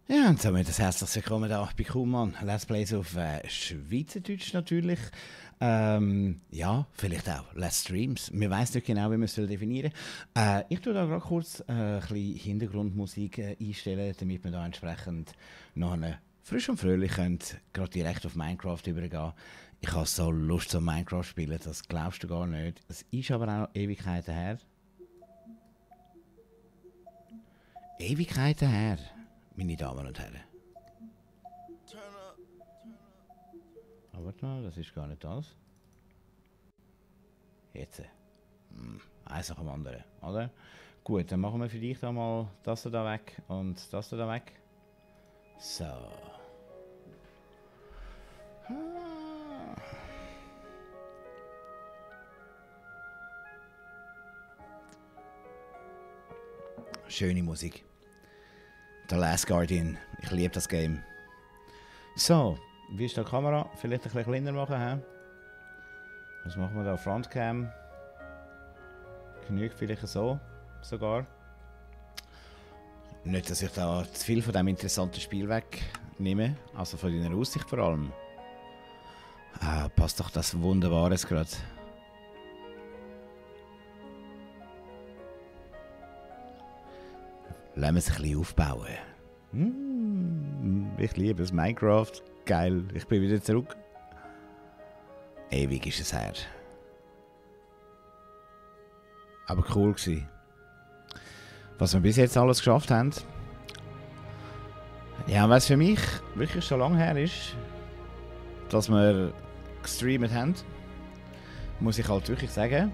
Ja, und somit das herzlich willkommen da bei Kuhmann. Let's Plays auf Schweizerdeutsch natürlich. Ja, vielleicht auch Let's Streams. Wir wissen nicht genau, wie wir es definieren sollen. Ich tue da gerade kurz ein bisschen Hintergrundmusik einstellen, damit wir da entsprechend noch frisch und fröhlich gerade direkt auf Minecraft übergehen. Ich habe so Lust zum Minecraft spielen, das glaubst du gar nicht. Es ist aber auch noch Ewigkeiten her. Ewigkeiten her, meine Damen und Herren. Aber warte mal, das ist gar nicht das. Jetzt. Eins nach dem anderen, oder? Gut, dann machen wir für dich da mal das da weg und das da weg. So. Schöne Musik. The Last Guardian. Ich liebe das Game. So, wie ist die Kamera? Vielleicht ein bisschen kleiner machen. He? Was machen wir da? Frontcam. Genügt vielleicht so sogar. Nicht, dass ich da zu viel von diesem interessanten Spiel wegnehme. Also von deiner Aussicht vor allem. Passt doch das Wunderbares gerade. Lassen wir es ein bisschen aufbauen. Ich liebe es. Minecraft. Geil. Ich bin wieder zurück. Ewig ist es her. Aber cool gewesen. Was wir bis jetzt alles geschafft haben. Ja, was für mich wirklich schon lange her ist, dass wir gestreamt haben, muss ich halt wirklich sagen.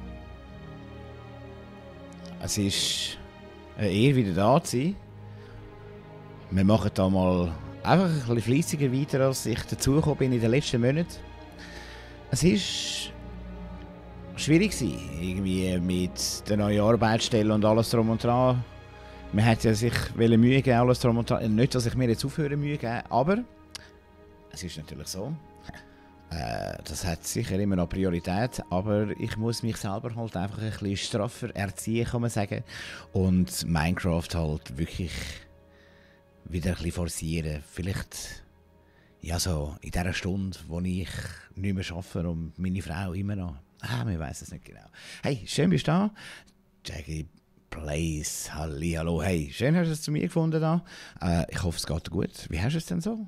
Es ist eine Ehre, wieder da zu sein. Wir machen da mal einfach ein bisschen fleissiger weiter, als ich dazugekommen bin in den letzten Monaten. Es war schwierig irgendwie mit der neuen Arbeitsstelle und alles drum und dran. Man hat ja sich Mühe geben, alles drum und dran. Nicht, dass ich mir jetzt aufhöre Mühe geben, aber es ist natürlich so. Das hat sicher immer noch Priorität, aber ich muss mich selber halt einfach ein bisschen straffer erziehen, kann man sagen. Und Minecraft halt wirklich wieder ein bisschen forcieren. Vielleicht ja so in dieser Stunde, wo ich nicht mehr arbeite und meine Frau immer noch. Wir wissen es nicht genau. Hey, schön bist du da. Jackie Plays, hallo. Hey, schön hast du es zu mir gefunden da. Ich hoffe, es geht dir gut. Wie hast du es denn so?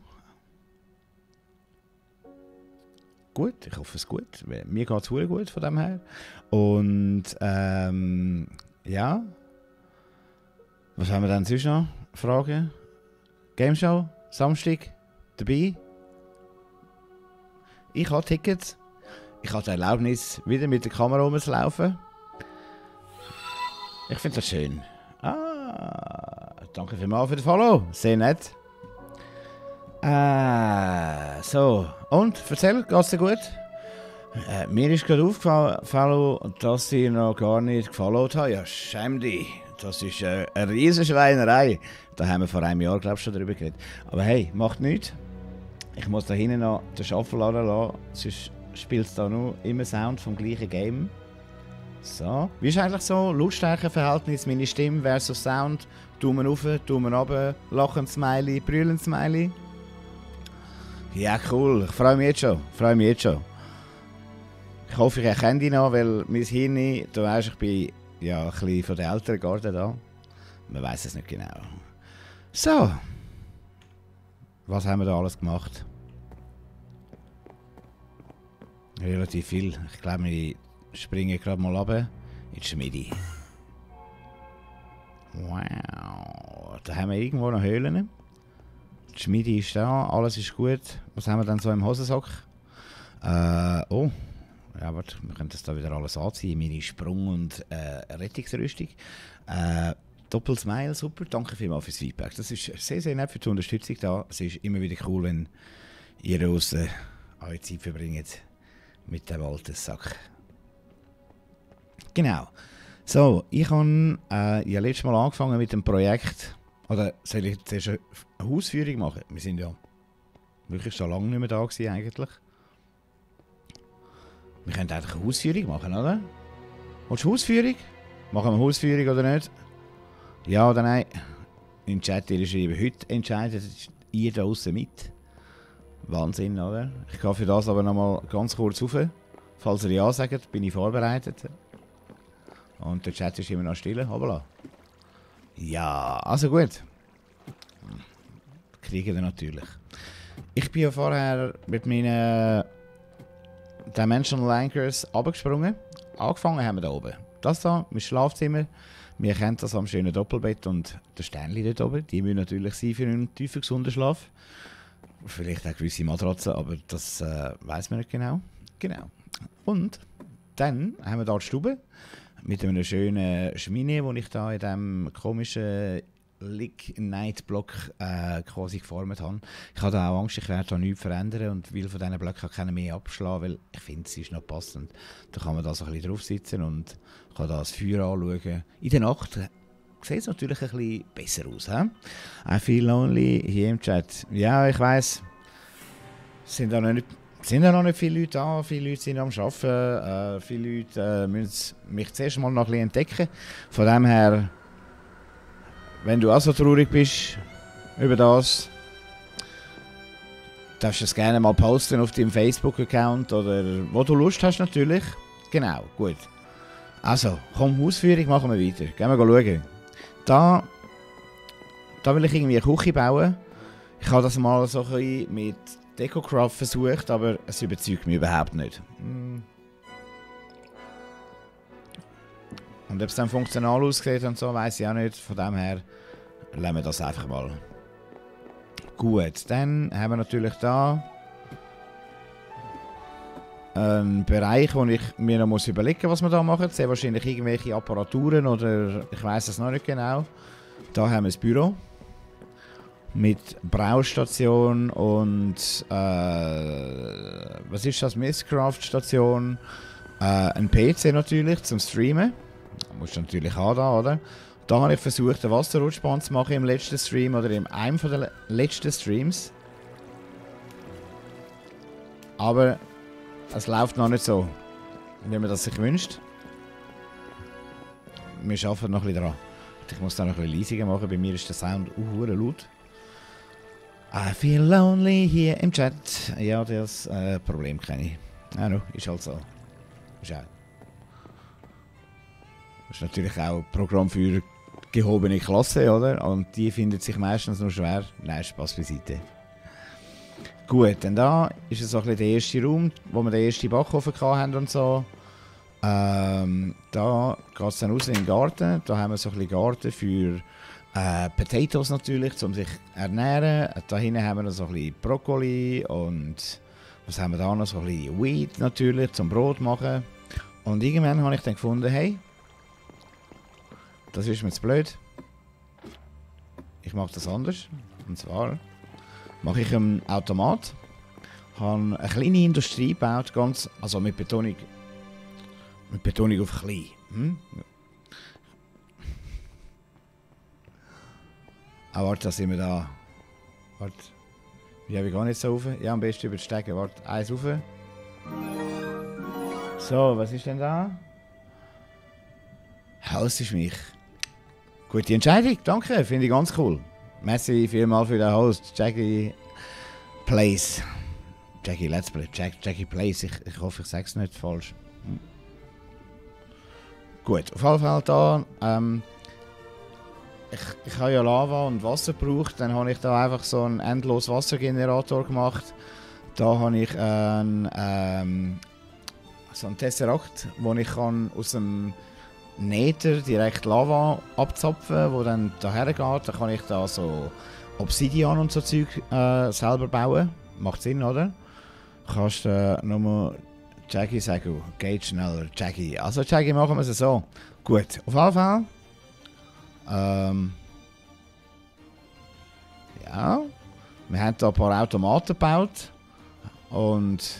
Gut, ich hoffe es gut. Mir geht es gut von dem her. Und ja. Was haben wir dann sonst noch? Fragen? Game Show? Samstag? Dabei? Ich habe Tickets. Ich habe die Erlaubnis, wieder mit der Kamera rumzulaufen. Ich finde das schön. Danke vielmals für den Follow. Sehr nett. So, und erzähl, geht's dir gut? Mir ist gerade aufgefallen, dass ich noch gar nicht gefollowt habe. Ja, schäm dich. Das ist eine Riesenschweinerei. Da haben wir vor einem Jahr, glaube ich, schon darüber geredet. Aber hey, macht nichts. Ich muss da hinten noch den Shuffle lassen, sonst spielt es da nur immer Sound vom gleichen Game. So, wie ist eigentlich so Lautstärkeverhältnis, meine Stimme versus Sound? Daumen rauf, Daumen runter, Lachen Smiley, Brüllen Smiley. Ja, cool. Ich freue mich jetzt schon. Ich hoffe, ich erkenne dich noch, weil mein Hirn, du weißt, ich bin ja ein bisschen von der älteren Garde da. Man weiß es nicht genau. So. Was haben wir da alles gemacht? Relativ viel. Ich glaube, wir springen gerade mal runter in die Schmiede. Wow. Da haben wir irgendwo noch Höhlen. Die Schmiede ist da, alles ist gut. Was haben wir dann so im Hosensack? Oh. Ja, warte, wir können das da wieder alles anziehen. Meine Sprung- und Rettungsrüstung. Doppel-Smile, super. Danke vielmals fürs Feedback. Das ist sehr, sehr nett für die Unterstützung da. Es ist immer wieder cool, wenn ihr draussen eure Zeit verbringt mit dem alten Sack. Genau. So, ich habe ja letztes Mal angefangen mit dem Projekt. Oder soll ich zuerst eine Hausführung machen? Wir sind ja wirklich schon lange nicht mehr da gewesen, eigentlich. Wir können eigentlich eine Hausführung machen, oder? Willst du Hausführung? Machen wir Hausführung oder nicht? Ja oder nein? in den Chat geschrieben, heute entscheidet ihr da draußen mit. Wahnsinn, oder? Ich gehe für das aber nochmal ganz kurz rauf. Falls ihr ja sagt, bin ich vorbereitet. Und der Chat ist immer noch still. Hoppala. Ja, also gut. Kriegen wir natürlich. Ich bin ja vorher mit meinen Dimensional Anchors runtergesprungen. Angefangen haben wir da oben. Das hier, mein Schlafzimmer. Wir kennen das am schönen Doppelbett und der Sternli dort oben. Die müssen natürlich sein für einen tiefen, gesunden Schlaf. Vielleicht auch gewisse Matratzen, aber das weiss man nicht genau. Genau. Und dann haben wir hier die Stube mit einem schönen Schmine, den ich da in diesem komischen Night-Block quasi geformt habe. Ich habe da auch Angst, ich werde da nichts verändern und will von diesen Blöcken keinen mehr abschlagen, weil ich finde, es ist noch passend. Da kann man da so ein bisschen drauf sitzen und kann da das Feuer anschauen. In der Nacht sieht es natürlich ein bisschen besser aus. He? I feel lonely hier im Chat. Ja, ich weiss, sind da noch nicht viele Leute da, viele Leute sind am Arbeiten, viele Leute müssen mich zuerst mal noch ein bisschen entdecken. Von dem her, wenn du auch so traurig bist über das, darfst du es gerne mal posten auf deinem Facebook-Account oder wo du Lust hast natürlich. Genau, gut. Also, komm, Ausführung machen wir weiter. Gehen wir schauen. Da will ich irgendwie eine Küche bauen. Ich habe das mal so ein bisschen mit DecoCraft versucht, aber es überzeugt mich überhaupt nicht. Und ob es dann funktional aussieht und so, weiss ich auch nicht. Von dem her lassen wir das einfach mal. Gut, dann haben wir natürlich da einen Bereich, wo ich mir noch überlegen muss, was wir da machen. Sehr wahrscheinlich irgendwelche Apparaturen oder ich weiss es noch nicht genau. Da haben wir das Büro mit Braustation und was ist das? Mistcraft-Station. Ein PC natürlich zum Streamen. Musst du natürlich haben da, oder? Da habe ich versucht, eine Wasserrutschbahn zu machen im letzten Stream oder in einem der letzten Streams. Aber es läuft noch nicht so, wie man das sich wünscht. Wir arbeiten noch ein bisschen dran. Ich muss da noch ein bisschen leiser machen, bei mir ist der Sound laut. I feel lonely hier im Chat. Ja, das Problem kenne ich. Ja, no, ist halt so. Ist auch. Das ist natürlich auch ein Programm für gehobene Klasse, oder? Und die findet sich meistens noch schwer. Nein, Spaß beiseite. Gut, dann da ist es so ein bisschen der erste Raum, wo wir den ersten Backofen hatten und so. Da geht es dann raus in den Garten. Da haben wir so ein bisschen Garten für Potatoes natürlich, um sich zu ernähren. Da hinten haben wir noch so ein bisschen Brokkoli und was haben wir da noch? So ein bisschen Wheat natürlich, zum Brot machen. Und irgendwann habe ich dann gefunden, hey, das ist mir zu blöd. Ich mache das anders. Und zwar mache ich einen Automat, habe eine kleine Industrie gebaut, ganz, also mit Betonung auf klein. Warte, da sind wir da. Warte. Wie habe ich gar nicht so rauf? Ja, am besten über die Stege. Warte, eins rauf. So, was ist denn da? Haus ist mich. Gute Entscheidung, danke, finde ich ganz cool. Merci vielmals für den Host, Jackie Plays. Jackie Let's Play, Jackie Plays, ich hoffe, ich sage es nicht falsch. Gut, auf jeden Fall da. Ich habe ja Lava und Wasser gebraucht, dann habe ich da einfach so einen endlosen Wassergenerator gemacht. Da habe ich so einen Tesseract, wo ich kann aus dem Nether direkt Lava abzapfen, wo dann daher geht. Da kann ich da so Obsidian und so Zeug selber bauen. Macht Sinn, oder? Kannst du nochmal Jackie sagen, geht schneller, Jackie. Also Jackie, machen wir es so. Gut, auf jeden Fall. Ja, wir haben hier ein paar Automaten gebaut und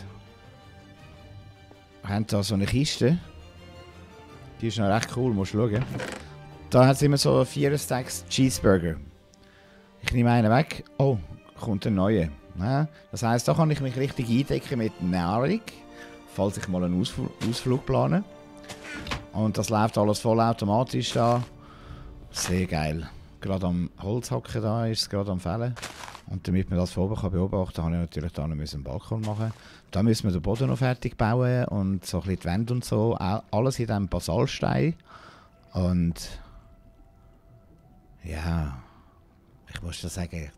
haben hier so eine Kiste. Die ist noch recht cool, musst du schauen. Da hat es immer so 4 Stacks Cheeseburger. Ich nehme einen weg. Oh, kommt ein neuer. Ja, das heisst, da kann ich mich richtig eindecken mit Nahrung, falls ich mal einen Ausflug plane. Und das läuft alles vollautomatisch da. Sehr geil. gerade am Holzhacken da ist, es gerade am Fällen. Und damit man das von oben beobachten kann, habe ich natürlich da noch einen Balkon machen. Da müssen wir den Boden noch fertig bauen und so ein bisschen die Wände und so. Alles in diesem Basaltstein. Und ja, ich muss das sagen,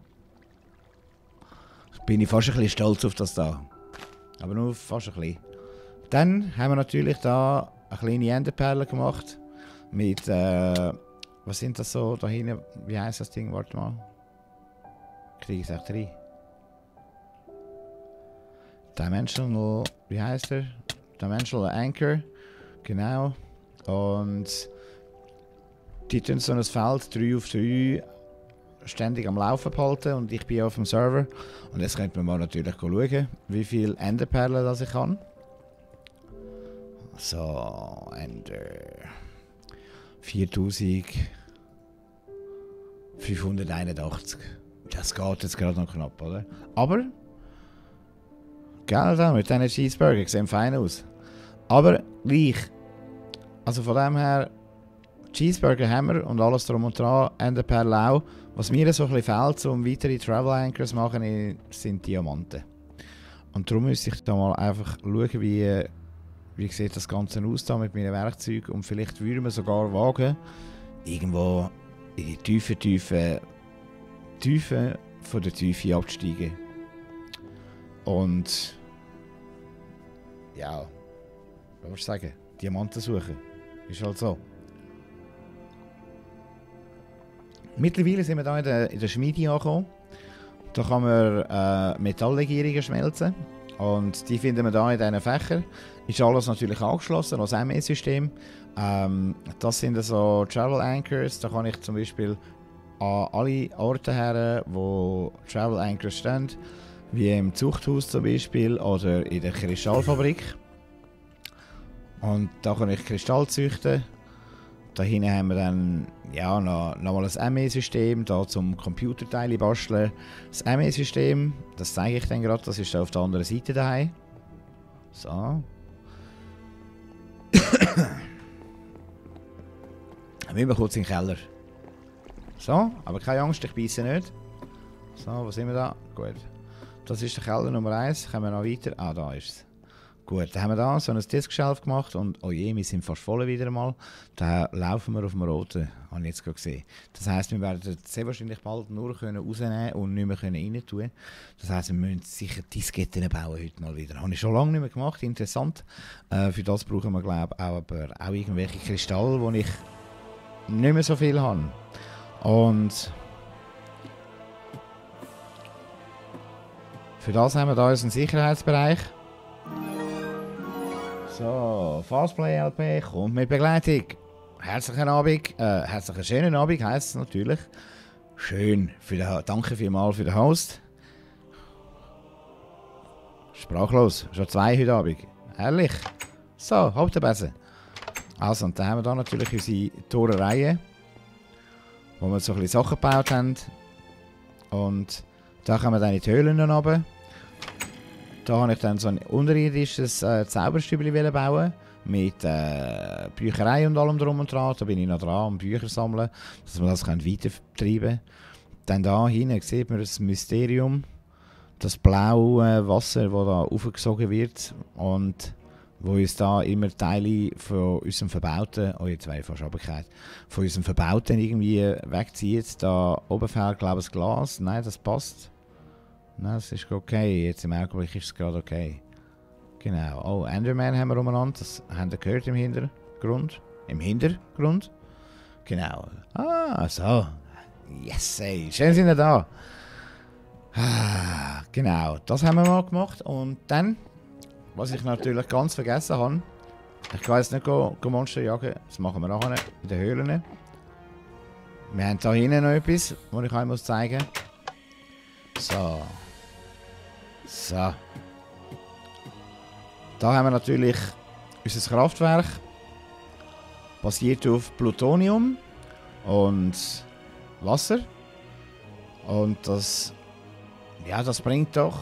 bin ich fast ein bisschen stolz auf das da. Aber nur fast ein bisschen. Dann haben wir natürlich da eine kleine Enderperle gemacht. Mit, was sind das so da hinten? Wie heisst das Ding? Warte mal. Kriege ich es echt rein? Dimensional, wie heißt er? Dimensional Anchor. Genau. Und die tun so ein Feld 3 auf 3 ständig am Laufen behalten und ich bin auf dem Server. Und jetzt könnte man mal natürlich schauen, wie viele Enderperlen das ich kann. So, Ender. 4581. Das geht jetzt gerade noch knapp, oder? Aber, geil da, mit diesen Cheeseburger, sehen fein aus. Aber gleich, also von dem her, Cheeseburger haben wir und alles drum und dran, Enderperlen auch. Was mir so ein bisschen fehlt, um weitere Travel Anchors zu machen, sind Diamanten. Und darum müsste ich da mal einfach schauen, wie sieht das Ganze aus da mit meinen Werkzeugen. Und vielleicht würden wir sogar wagen, irgendwo in die Tiefe von der Tiefe abzusteigen. Und ja, was willst du sagen? Diamanten suchen. Ist halt so. Mittlerweile sind wir hier in der Schmiede angekommen. Da kann man Metalllegierungen schmelzen. Und die finden wir hier in diesen Fächern. Ist alles natürlich angeschlossen, als ME-System. Das sind so Travel Anchors. Da kann ich zum Beispiel an alle Orte her, wo Travel Anchors stehen. Wie im Zuchthaus zum Beispiel oder in der Kristallfabrik. Und da kann ich Kristall züchten. Da hinten haben wir dann ja, nochmal ein ME-System, da zum Computerteile basteln. Das ME-System, das zeige ich dann gerade, das ist auf der anderen Seite daheim. So. Dann müssen wir kurz in den Keller. So, aber keine Angst, ich beiße nicht. So, wo sind wir da? Gut. Das ist der Keller Nummer 1. Kommen wir noch weiter? Ah, da ist es. Gut, dann haben wir da so ein Disk-Shelf gemacht und oh je, wir sind fast voll wieder mal. Da laufen wir auf dem Roten, habe ich jetzt gerade gesehen. Das heisst, wir werden sehr wahrscheinlich bald nur rausnehmen und nicht mehr rein tun. Das heisst, wir müssen sicher Disketten bauen heute mal wieder. Habe ich schon lange nicht mehr gemacht, interessant. Für das brauchen wir, glaube ich, aber auch irgendwelche Kristalle, wo ich nicht mehr so viel habe. Und für das haben wir da unseren Sicherheitsbereich. So, Fastplay LP kommt mit Begleitung. Herzlichen Abend, herzlichen schönen Abend heisst es natürlich. Schön, danke vielmals für den Host. Sprachlos, schon 2 heute Abend. Herrlich. So, habt ihr besser. Also, und dann haben wir da natürlich unsere Torereien, wo wir so ein bisschen Sachen gebaut haben. Und da kommen wir dann in die Höhlen runter. Da habe ich dann so ein unterirdisches Zauberstübli bauen mit Bücherei und allem drum und dran. Da bin ich noch dran, am Bücher sammeln, dass wir das weiter betreiben können. Dann da hinten sieht man das Mysterium, das blaue Wasser, das da aufgesogen wird und wo uns da immer Teile von unserem Verbauten, oh jetzt wäre ich fast runtergefallen, von unserem Verbauten irgendwie wegzieht. Da oben fehlt, glaube ich, das Glas. Nein, das passt. Nein, das ist okay. Jetzt im Augenblick ist es gerade okay. Genau. Oh, Enderman haben wir umeinander. Das haben wir gehört im Hintergrund. Im Hintergrund. Genau. Ah, so. Yes, ey. Schön sind wir da. Ah, genau. Das haben wir mal gemacht. Und dann, was ich natürlich ganz vergessen habe, ich kann jetzt nicht Monster jagen. Das machen wir nachher in den Höhlen. Wir haben da hinten noch etwas, was ich euch zeigen muss. So. So. Da haben wir natürlich unser Kraftwerk. Basiert auf Plutonium und Wasser. Und das. Ja, das bringt doch.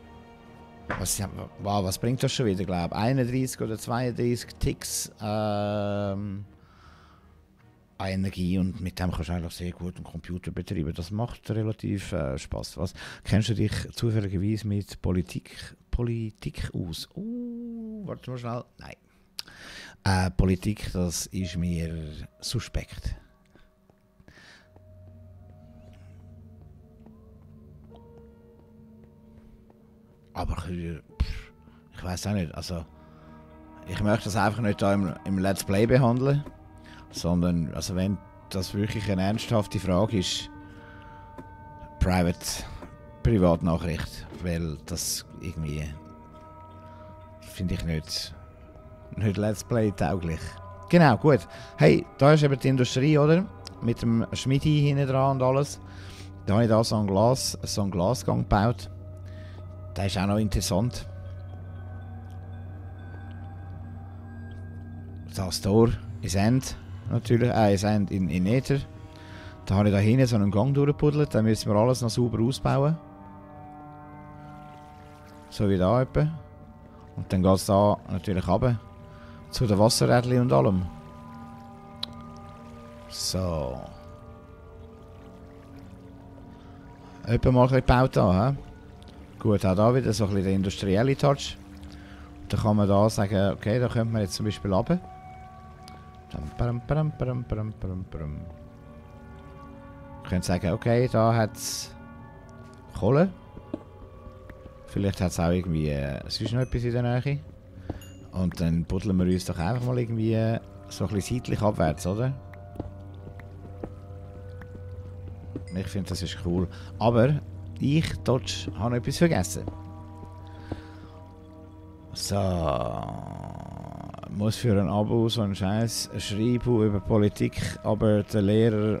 Was bringt das schon wieder, glaube ich? 31 oder 32 Ticks. an Energie und mit dem kannst du eigentlich sehr gut einen Computer betreiben. Das macht relativ Spaß. Was kennst du dich zufälligerweise mit Politik aus? Warte mal schnell. Nein. Politik, das ist mir suspekt. Aber ich weiß auch nicht. Also, ich möchte das einfach nicht da im Let's Play behandeln, sondern also wenn das wirklich eine ernsthafte Frage ist, Privatnachricht, weil das irgendwie finde ich nicht Let's Play tauglich. Genau, gut. Hey, da ist eben die Industrie, oder? Mit dem Schmiedi hinten dran und alles. Da habe ich da so einen Glasgang gebaut. Der ist auch noch interessant. Das Tor ins End, natürlich, ins End in Nether. Da habe ich da hinten so einen Gang durchgepuddelt, dann müssen wir alles noch sauber ausbauen. So wie da etwa. Und dann geht es da natürlich runter. Zu den Wasserrädchen und allem. So. Etwa mal ein bisschen gebaut da, he? Gut, auch da wieder so ein bisschen der industrielle Touch. Dann kann man da sagen, okay, da könnte man jetzt zum Beispiel runter. Man könnte sagen, okay, da hat es Kohle. Vielleicht hat es auch irgendwie sonst noch etwas in der Nähe. Und dann buddeln wir uns doch einfach mal irgendwie so ein bisschen seitlich abwärts, oder? Ich finde, das ist cool. Aber ich, Dodge, habe noch etwas vergessen. So. Muss für ein Abo so einen Scheiß schreiben über Politik, aber der Lehrer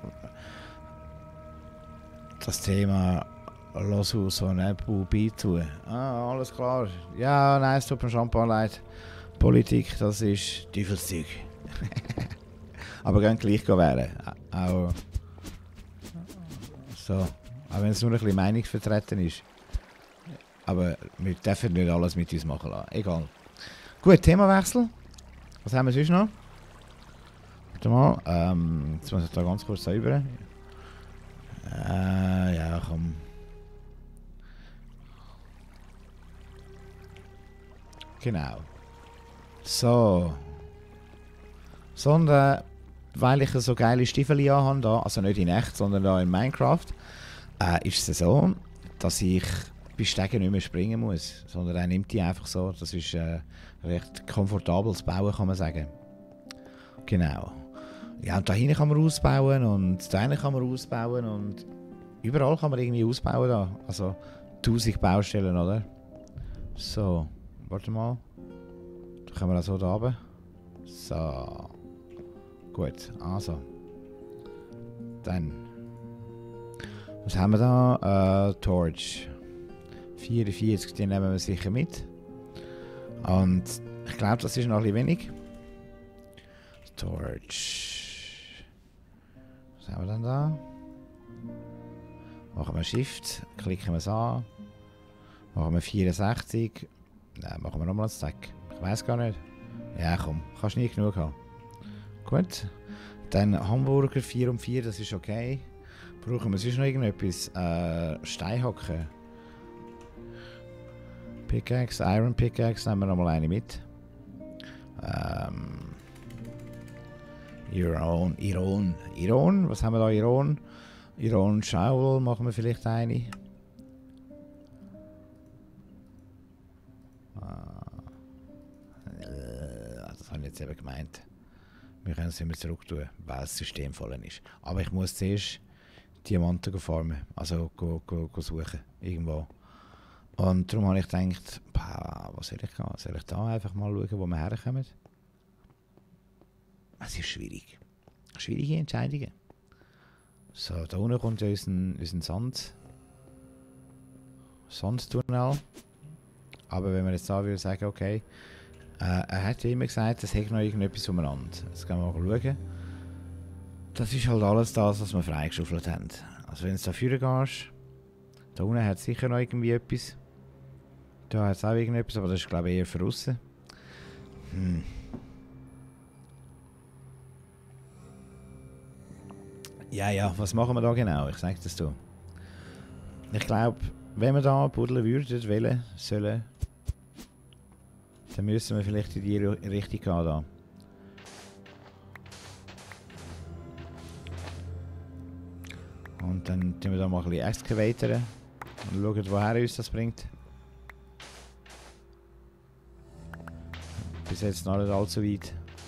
das Thema los aus so ein Abo beitun. Ah, alles klar. Ja, nein, es tut mir schon leid. Politik, das ist Teufelszeug. Aber gern gleich wählen. Auch so. Auch wenn es nur ein bisschen meinungsvertreten ist. Aber wir dürfen nicht alles mit uns machen lassen. Egal. Gut, Themawechsel. Was haben wir sonst noch? Warte mal. Jetzt muss ich da ganz kurz rüber. Ja, komm. Genau. So. Sondern, weil ich so geile Stiefel habe, da, also nicht in echt, sondern da in Minecraft, ist es so, dass ich bei Stegen nicht mehr springen muss, sondern er nimmt die einfach so. Das ist recht komfortables Bauen, kann man sagen. Genau. Ja, und da hinten kann man ausbauen und da hinten kann man ausbauen und überall kann man irgendwie ausbauen da. Also 1000 Baustellen, oder? So, warte mal. Da können wir also da runter. So. Gut, also. Dann. Was haben wir da? Torch. 44, die nehmen wir sicher mit. Und ich glaube, das ist noch ein bisschen wenig. Torch. Was haben wir denn da? Machen wir Shift, klicken wir es an. Machen wir 64. Nein, machen wir nochmal einen Stack. Ich weiß gar nicht. Ja, komm, kannst nie genug haben. Gut. Dann Hamburger 4 um 4, das ist okay. Brauchen wir sonst noch irgendetwas? Steinhacken. Pickaxe, Iron Pickaxe, nehmen wir nochmal eine mit. Iron, was haben wir da? Iron Shovel, machen wir vielleicht eine. Das habe ich jetzt eben gemeint. Wir können es immer zurück tun, weil das System voll ist. Aber ich muss zuerst Diamanten farmen, also go suchen, irgendwo. Und darum habe ich gedacht, was soll ich gehen? Soll ich da einfach mal schauen, wo wir herkommen? Es ist schwierig. Schwierige Entscheidungen. So, da unten kommt unser Sandtunnel. Aber wenn wir jetzt da würden sagen, okay, er hat ja immer gesagt, es hätte noch irgendetwas umeinander. Jetzt gehen wir mal schauen. Das ist halt alles das, was wir freigeschaufelt haben. Also wenn du da vorne gehst, da unten hat es sicher noch irgendwie etwas. Da hat es auch irgendetwas, aber das ist glaube ich eher für aussen. Ja, ja, was machen wir da genau? Ich sag das du. Ich glaube, wenn wir da buddeln würden, wollen, sollen, dann müssen wir vielleicht in die Richtung gehen da. Und dann tun wir da mal ein bisschen excavatoren und schauen, woher uns das bringt. Bis jetzt noch nicht allzu weit.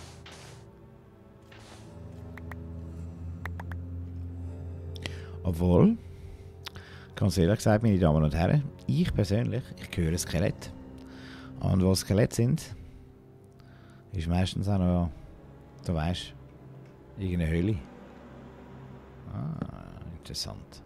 Obwohl, ganz ehrlich gesagt, meine Damen und Herren, ich persönlich, ich höre Skelett. Und wo Skelette sind, ist meistens auch noch, du weißt, irgendeine Höhle. Ah, interessant.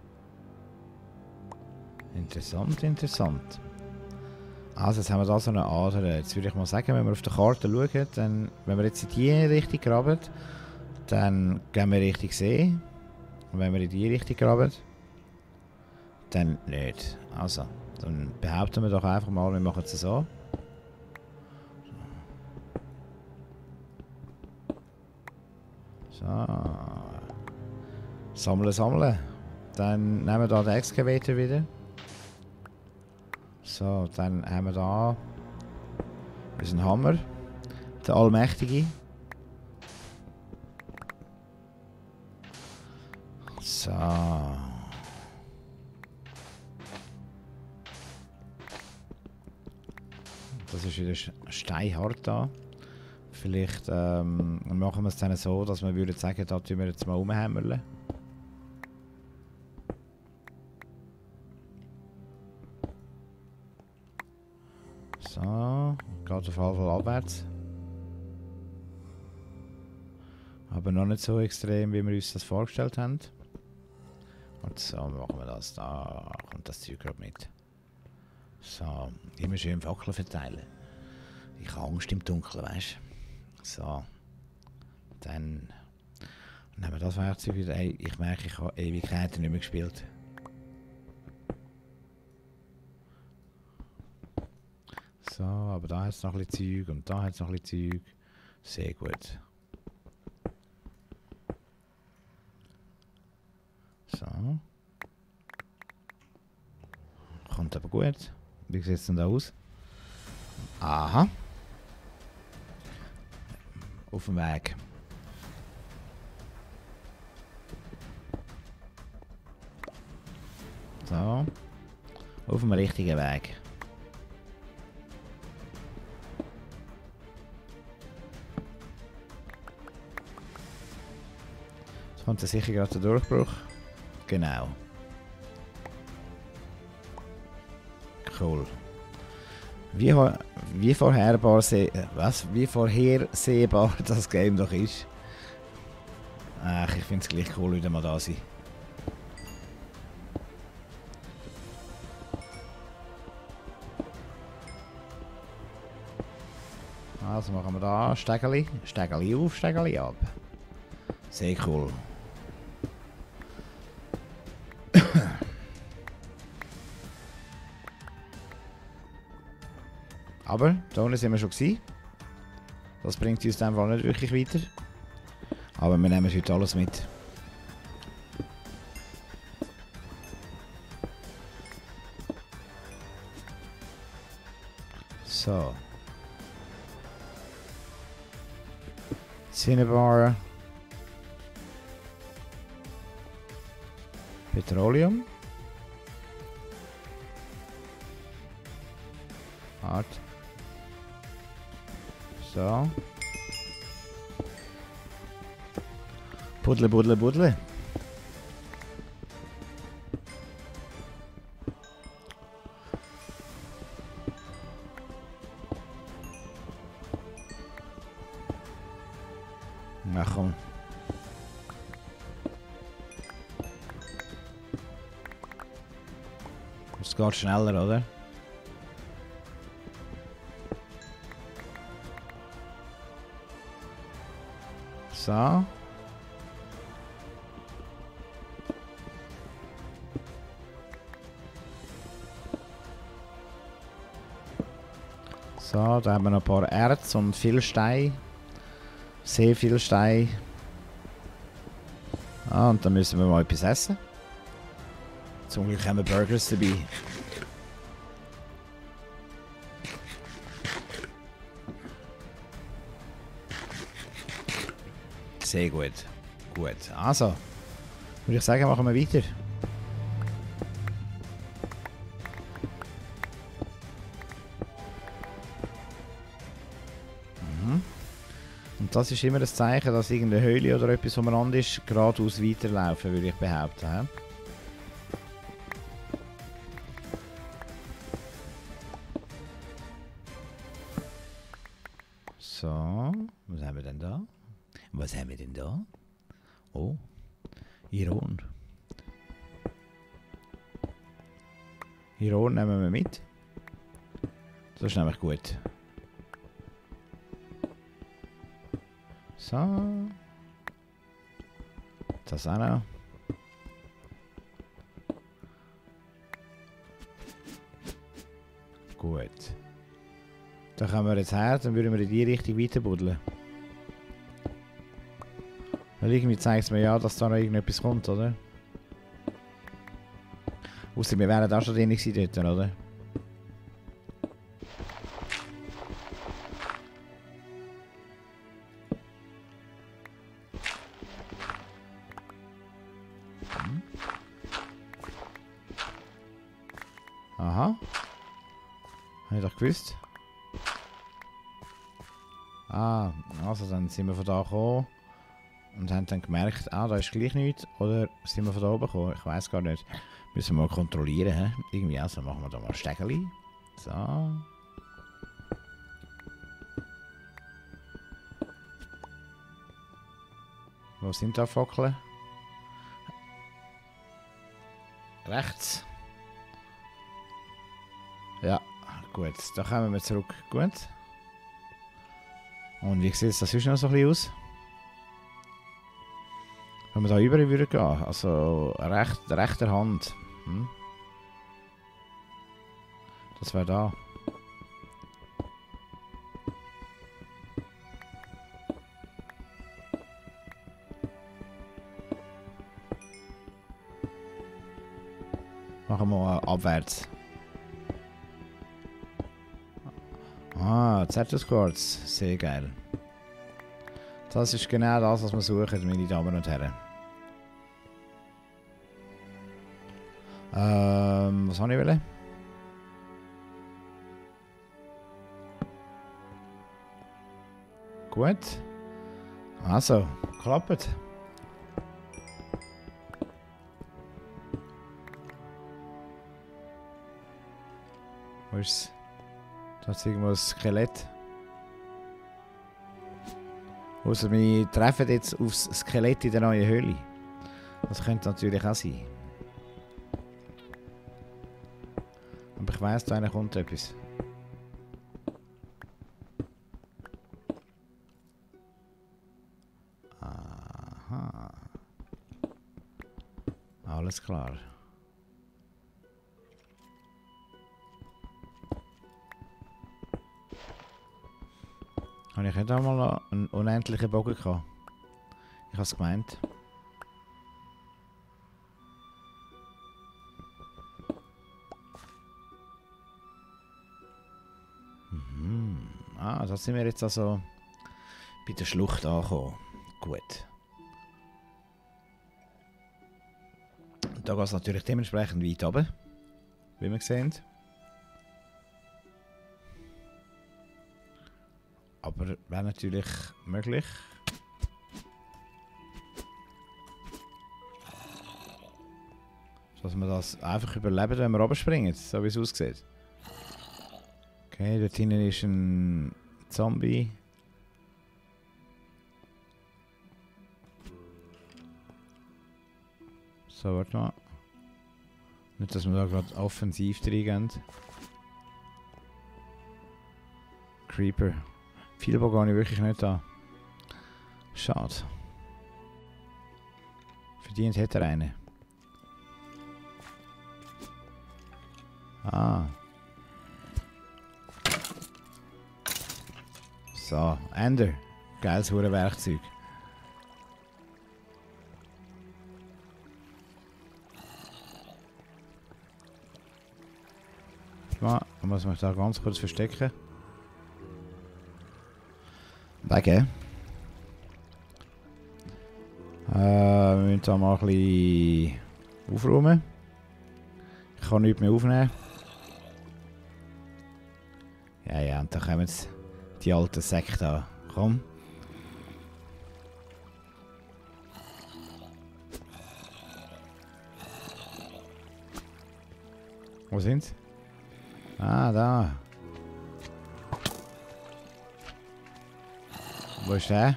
Interessant, interessant. Also jetzt haben wir da so eine Ader. Jetzt würde ich mal sagen, wenn wir auf der Karte schauen, dann, wenn wir jetzt in die Richtung graben, dann gehen wir Richtung See. Und wenn wir in die Richtung graben, dann nicht. Also, dann behaupten wir doch einfach mal, wir machen es so. So. Sammeln, sammeln. Dann nehmen wir da den Excavator wieder. So, dann haben wir da unseren Hammer. Der Allmächtige. So. Das ist wieder steinhart da. Vielleicht machen wir es dann so, dass wir würden sagen, da tun wir jetzt mal rumhämmerle. So, geht auf jeden Fall abwärts. Aber noch nicht so extrem, wie wir uns das vorgestellt haben. Und so machen wir das. Da kommt das Zeug gerade mit. So, immer schön Fackeln verteilen. Ich habe Angst im Dunkeln, weißt du. So. Dann nehmen wir das Werkzeug wieder. Ey, ich merke, ich habe Ewigkeiten nicht mehr gespielt. So, aber da hat es noch ein bisschen Zeug und da hat es noch ein bisschen Zeug. Sehr gut. So. Kommt aber gut. Wie sieht es denn da aus? Aha. Auf dem Weg. So. Auf dem richtigen Weg. Jetzt kommt sicher gerade der Durchbruch. Genau. Cool. Wie vorhersehbar das Game doch ist. Ach, ich finde es gleich cool, wieder mal da sein. Also machen wir da Stegeli auf, Stegeli ab. Sehr cool. Aber da unten sind wir schon gewesen. Das bringt uns in dem Fall nicht wirklich weiter. Aber wir nehmen heute alles mit. So. Cinnabar. Petroleum. Hart. So. Buddle, buddle, buddle. Na komm. Es geht schneller, oder? So. So, da haben wir noch ein paar Erz und viel Stein. Sehr viel Stein. Ah, und dann müssen wir mal etwas essen. Zum Glück haben wir Burgers dabei. Sehr gut. Gut. Also, würde ich sagen, machen wir weiter. Und das ist immer das Zeichen, dass irgendeine Höhle oder etwas umeinander ist, geradeaus weiterlaufen, würde ich behaupten. He? So, was haben wir denn da? Was haben wir denn da? Oh, Iron. Iron nehmen wir mit. Das ist nämlich gut. So. Das auch noch. Gut. Da kommen wir jetzt her, dann würden wir in die Richtung weiter buddeln. Weil irgendwie zeigt es mir ja, dass da noch irgendetwas kommt, oder? Ausser wir wären auch schon drin gewesen dort, oder? Aha. Habe ich doch gewusst. Ah, also dann sind wir von da gekommen und haben dann gemerkt, ah, da ist gleich nichts. Oder sind wir von da oben gekommen? Ich weiß gar nicht. Müssen wir mal kontrollieren. He? Irgendwie, also machen wir da mal Stegeli. So. Wo sind da Fackeln? Rechts. Ja, gut. Da kommen wir zurück. Gut. Und wie sieht das sonst noch so ein bisschen aus? Wenn wir da über würden gehen, also rechter Hand. Hm? Das wäre da. Machen wir abwärts. Ah, Certus Quartz. Sehr geil. Das ist genau das, was wir suchen, meine Damen und Herren. Was habe ich wollen? Gut. Also, klappt. Wo ist es? Da ist irgendwo ein Skelett. Ausser wir treffen jetzt aufs Skelett in der neuen Höhle. Das könnte natürlich auch sein. Aber ich weiss, da kommt etwas. Aha. Alles klar. Habe ich nicht einmal noch einen unendlichen Bogen gehabt? Ich habe es gemeint. Ah, da sind wir jetzt also bei der Schlucht angekommen. Gut. Und da geht es natürlich dementsprechend weit runter, wie wir sehen. Aber wäre natürlich möglich. Dass wir das einfach überleben, wenn wir runterspringen, so wie es aussieht. Okay, dort hinten ist ein Zombie. So, warte mal. Nicht, dass wir da gerade offensiv reingehen. Creeper. Viel gehe ich wirklich nicht an. Schade. Verdient hätte er eine. Ah. So, Ender. Geiles Werkzeug. Mal, ich muss mich da ganz kurz verstecken. Wegen. Wir müssen da mal ein bisschen aufräumen. Ich kann nichts mehr aufnehmen. Ja, und dann kommen jetzt die alten Säcke da. Komm. Wo sind sie? Ah, da. Wo ist der?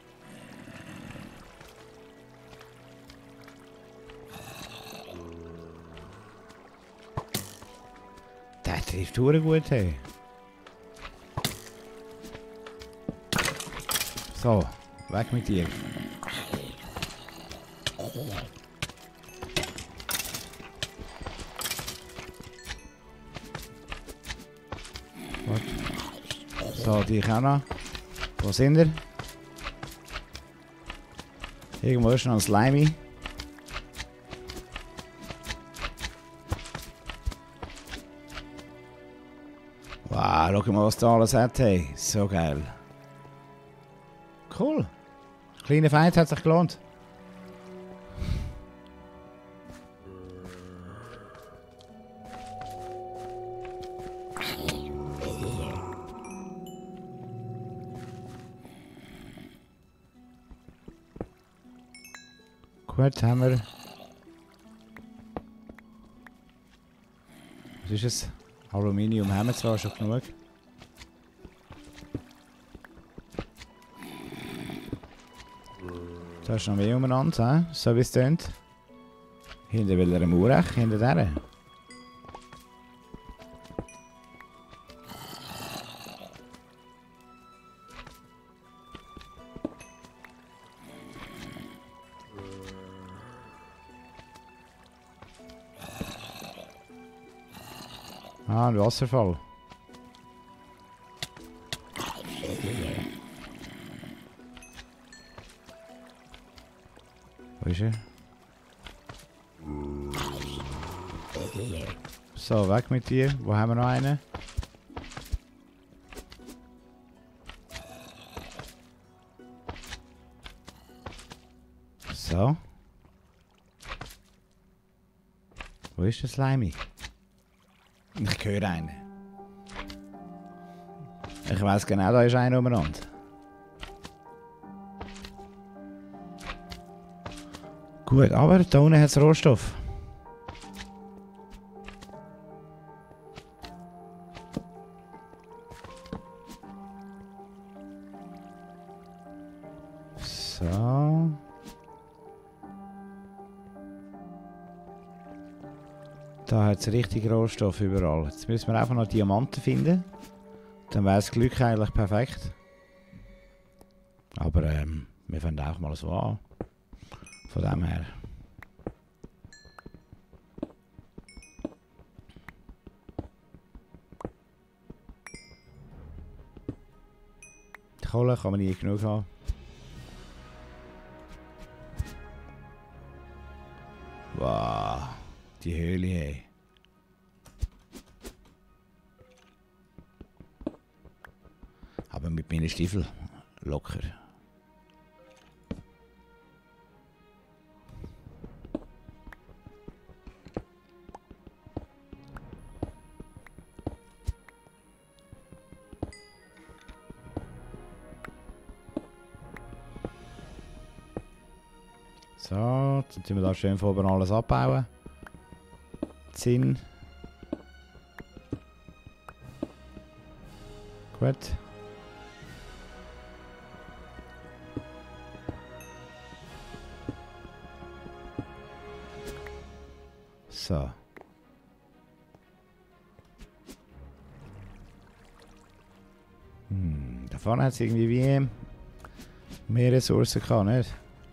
Der trifft verdammt gut, hey. So, weg mit dir. So, die auch noch. Wo sind ihr? Irgendwo ist noch ein Slimy. Wow, schau mal, was da alles hat, hey. So geil. Cool. Kleine Feind hat sich gelohnt. Gut, haben wir. Was ist es? Aluminium haben wir zwar schon genug. Da ist noch mehr umeinander, so wie es tönt. Hinter welcher Murech? Hinter der? Ah, ein Wasserfall. Wo ist er? So, weg mit dir. Wo haben wir noch einen? So. Wo ist der Slimy? Ich höre einen. Ich weiss genau, da ist einer umeinander. Gut, aber da unten hat es Rohstoff. So. Da hat es richtig Rohstoff überall. Jetzt müssen wir einfach noch Diamanten finden. Dann wäre das Glück eigentlich perfekt. Aber wir fangen auch mal so an. Von dem her. Die Kohle kann man nie genug haben. Wow, die Höhle, hey. Aber mit meinen Stiefeln locker. So, dann tun wir da schön von oben alles abbauen. Zinn. Gut. So. Da vorne hat es irgendwie wie mehr Ressourcen gehabt, nicht?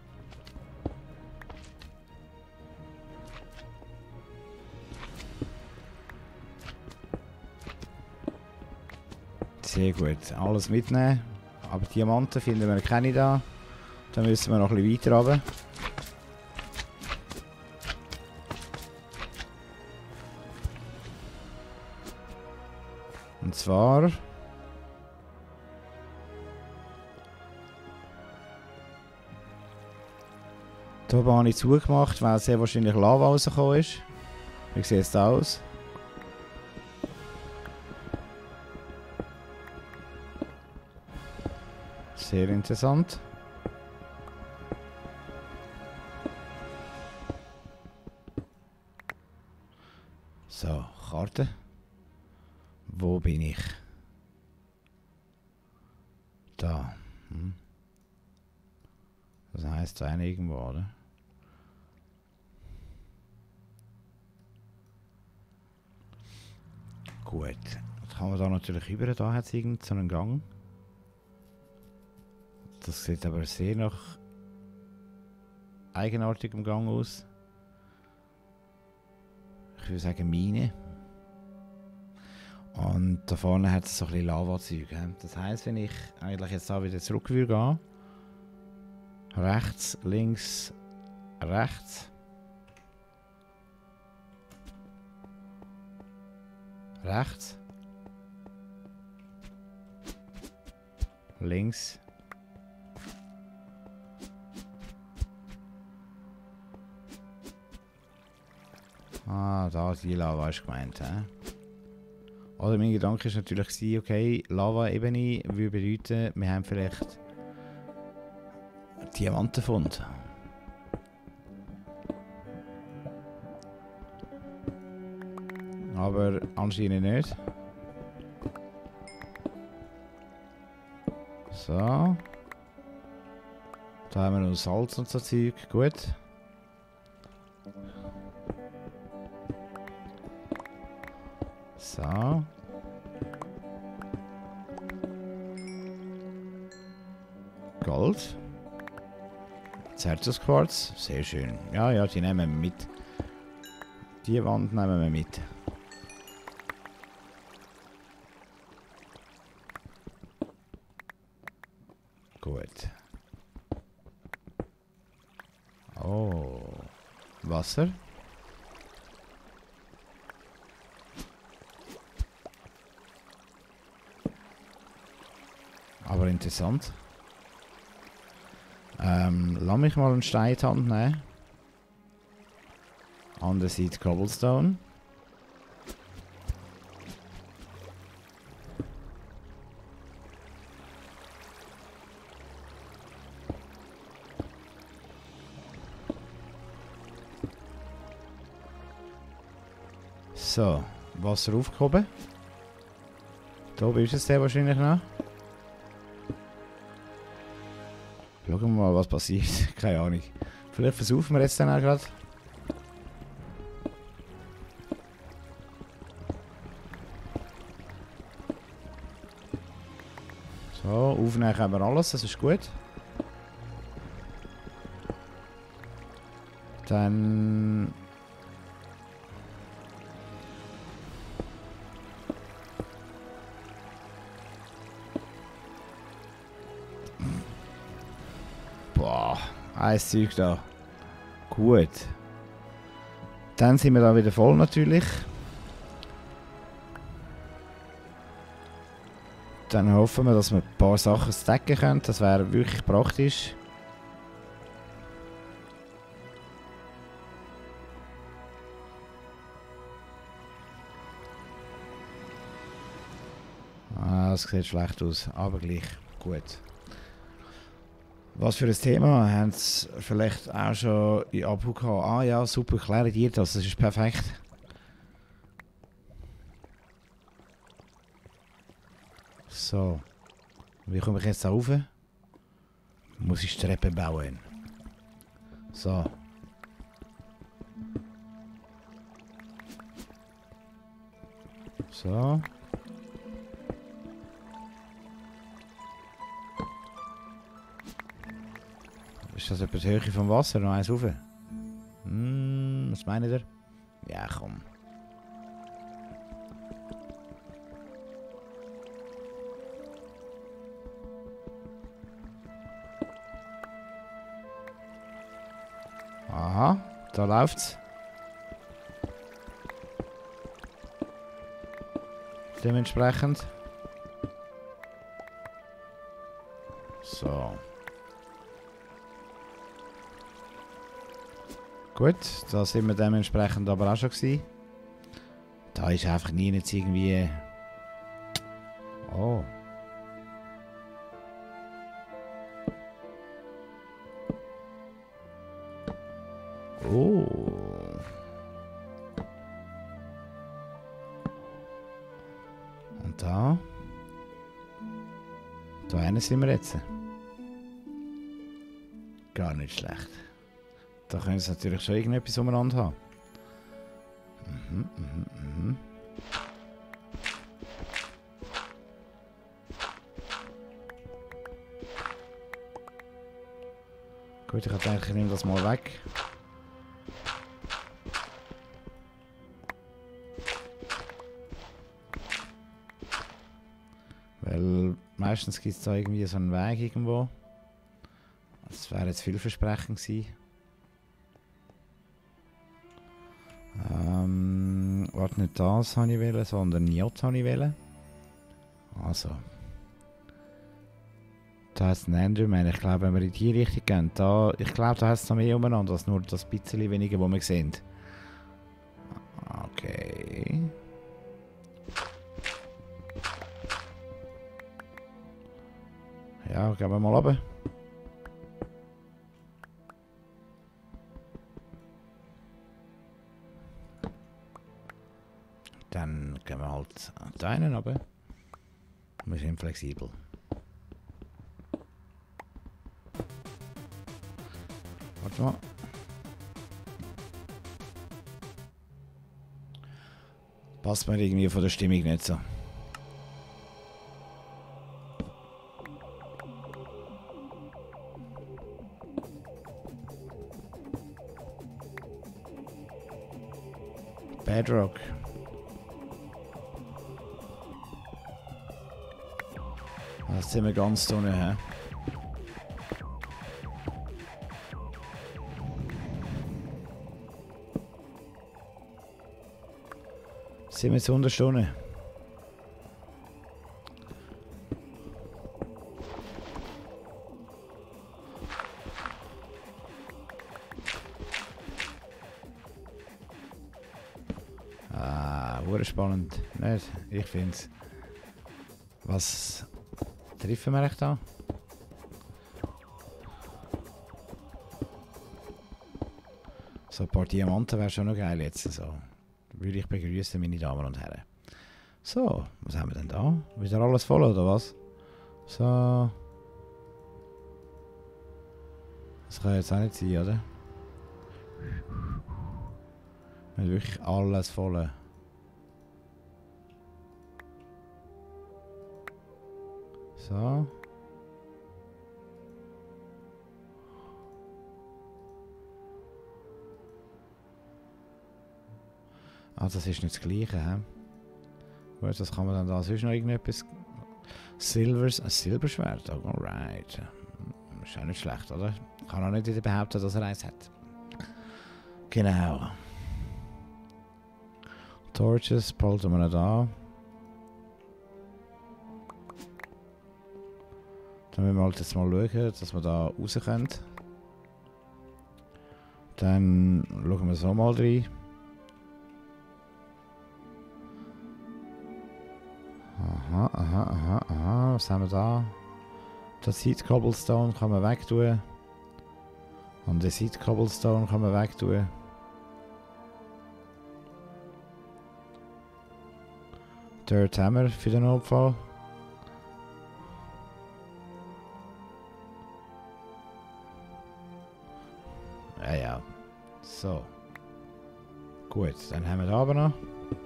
Sehr gut, alles mitnehmen. Aber Diamanten finden wir keine da. Dann müssen wir noch ein bisschen weiter runter. Und zwar... Die oben habe ich zugemacht, weil sehr wahrscheinlich Lava rausgekommen ist. Wie sieht es aus? Sehr interessant. So, Karte. Wo bin ich? Da. Das heisst, da irgendwo, oder? Gut. Jetzt kann man da natürlich über. Da hat es irgend so einen Gang. Das sieht aber sehr nach eigenartigem Gang aus. Ich würde sagen Mine. Und da vorne hat es so ein bisschen Lavazeug. Das heisst, wenn ich eigentlich jetzt da wieder zurück würde gehen, rechts, links, rechts, rechts, links, da die Lava ist gemeint. Oder mein Gedanke war natürlich, okay, Lava-Ebene würde bedeuten, wir haben vielleicht Diamantenfund. Aber anscheinend nicht. So. Da haben wir noch Salz und so Zeug. Gut. So. Gold. Zertusquarz. Sehr schön. Ja, ja, die nehmen wir mit. Die Wand nehmen wir mit. Gut. Oh. Wasser. Aber interessant. Lass mich mal einen Stein in die Hand nehmen. Andererseits Cobblestone. So, Wasser aufgehoben. Da oben ist es sehr wahrscheinlich noch. Schauen wir mal, was passiert. Keine Ahnung. Vielleicht versuchen wir jetzt dann auch gerade. So, aufnehmen können wir alles, das ist gut. Dann... Boah, ein Zeug da. Gut. Dann sind wir da wieder voll natürlich. Dann hoffen wir, dass wir ein paar Sachen stacken können. Das wäre wirklich praktisch. Das sieht schlecht aus, aber gleich gut. Was für ein Thema haben Sie vielleicht auch schon in Abu gehabt? Ah ja, super, klären dir das ist perfekt. So, wie komme ich jetzt da rauf? Muss ich Treppen bauen. So. So. Ist das etwa die Höhe vom Wasser? Noch eins rauf? Was meint ihr? Ja, komm. Aha, da läuft's. Dementsprechend. So. Gut, da sind wir dementsprechend aber auch schon gewesen. Da ist einfach nie jetzt irgendwie... Oh. Oh. Und da? Da hinten sind wir jetzt. Gar nicht schlecht. Da können sie natürlich schon irgendetwas umeinander haben. Gut, ich denke, ich nehme das mal weg. Weil meistens gibt es da irgendwie so einen Weg irgendwo. Das wäre jetzt vielversprechend gewesen. Warte, nicht das habe ich wählen, sondern J habe ich wählen. Also. Da hat es einen Enderman. Ich glaube, wenn wir in die Richtung gehen, da, ich glaube, da hat es noch mehr umeinander als nur das bisschen weniger, was wir sehen. Okay. Ja, gehen wir mal runter. Dann gehen wir halt da einen runter. Wir sind flexibel. Warte mal. Passt mir irgendwie von der Stimmung nicht so. Bedrock. Das sind wir ganz unten, hä? Sind wir jetzt unter Stunde? Spannend. Nicht? Ich finde es. Was treffen wir echt da? So ein paar Diamanten wäre schon noch geil jetzt. So. Würde ich begrüßen, meine Damen und Herren. So, was haben wir denn da? Wieder alles voll oder was? So. Das kann jetzt auch nicht sein, oder? Nicht wirklich alles voll. So. Ah, das ist nicht das Gleiche, hä? Gut, das kann man dann da sonst noch irgendetwas... Ein Silberschwert, alright. Ist auch nicht schlecht, oder? Kann auch nicht wieder behaupten, dass er eins hat. Genau. Torches, behalten wir noch da. Dann müssen wir halt jetzt mal schauen, dass wir da raus können. Dann schauen wir so mal rein. Aha. Was haben wir da? Das Seed Cobblestone kann man wegtun. Und das Seed Cobblestone kann man wegtun. Dirt Hammer für den Notfall. Ja. So. Gut, dann haben wir da aber noch.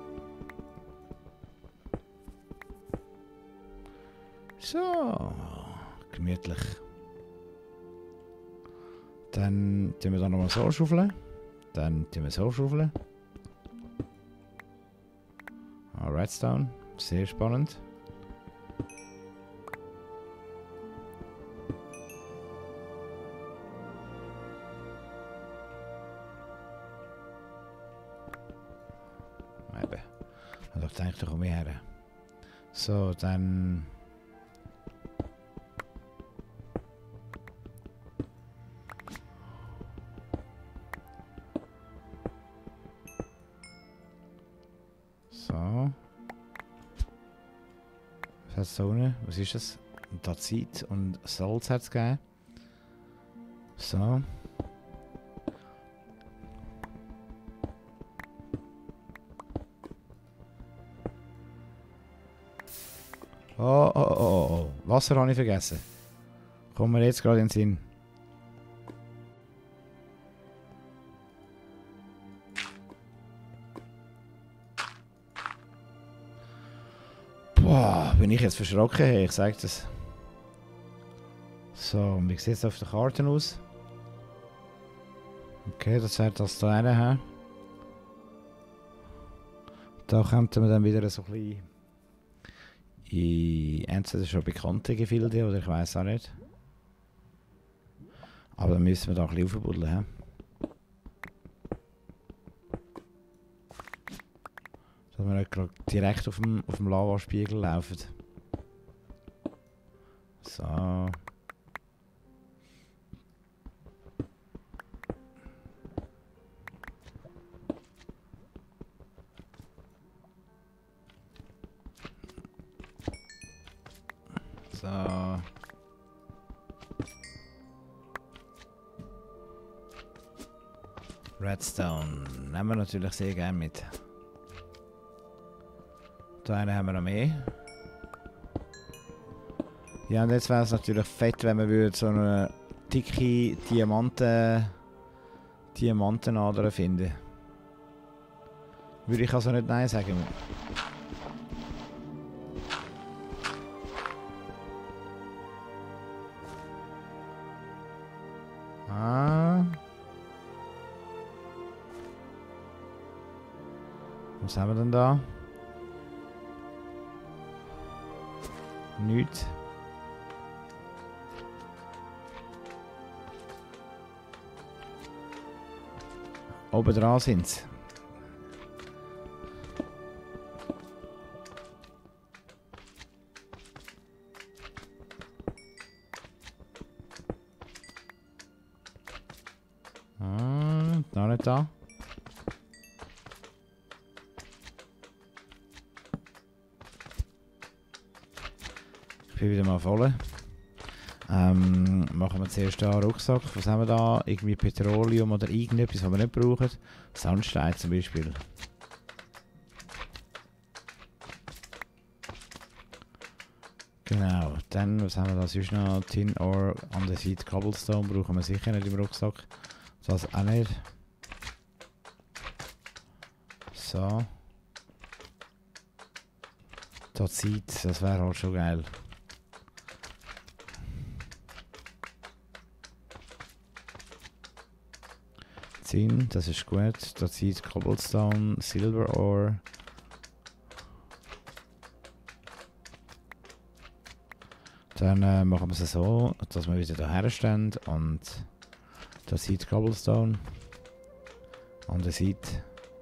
So. Gemütlich. Dann tun wir da nochmal so schaufeln. Dann tun wir so schaufeln. Redstone. Sehr spannend. Ich denke, da komme ich her. So, dann... So. Was hat es da unten? Was ist das? Tazit und Salz hat es gegeben. So. Oh, oh, oh, oh, oh. Wasser habe ich vergessen. Kommt mir jetzt gerade in den Sinn. Boah, bin ich jetzt verschrocken, hey, ich sag das. So, wie sieht es auf der Karte aus? Okay, das wäre das da rein. Da könnten wir dann wieder so ein bisschen in entweder schon bekannte Gefilde oder ich weiß auch nicht. Aber dann müssen wir da ein bisschen aufbuddeln. Dass wir nicht gerade direkt auf dem Lavaspiegel laufen. So. So. Redstone nehmen wir natürlich sehr gerne mit. Da einen haben wir noch mehr. Ja, und jetzt wäre es natürlich fett, wenn wir so eine dicke Diamantenader finden. Würde ich also nicht nein sagen. Was haben wir denn da? Nichts. Oben dran sind sie. Noch nicht da. Ich bin wieder mal voll. Machen wir zuerst einen Rucksack. Was haben wir da? Irgendwie Petroleum oder irgendetwas, was wir nicht brauchen. Sandstein zum Beispiel. Genau. Dann, was haben wir da sonst noch? Tin Ore, Andesite, Cobblestone brauchen wir sicher nicht im Rucksack. Das auch nicht. So. Tazit, das wäre halt schon geil. Zinn, das ist gut. Tazit, Cobblestone, Silver Ore. Dann machen wir es so, dass wir wieder daher stehen und Tazit, Cobblestone. Und das sieht.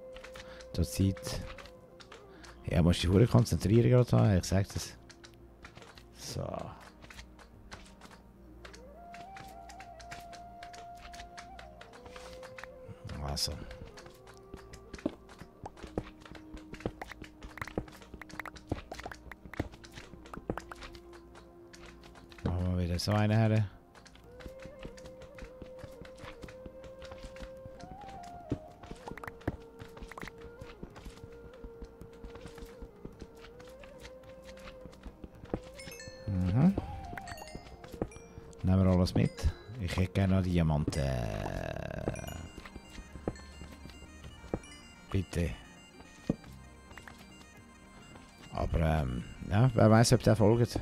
Ja, musst dich gut konzentrieren gerade da, ich sag das. So. Also. Machen wir wieder so eine her. Nehmen wir alles mit. Ich hätte gerne noch Diamanten. Bitte. Aber ja, wer weiß, ob der folgt.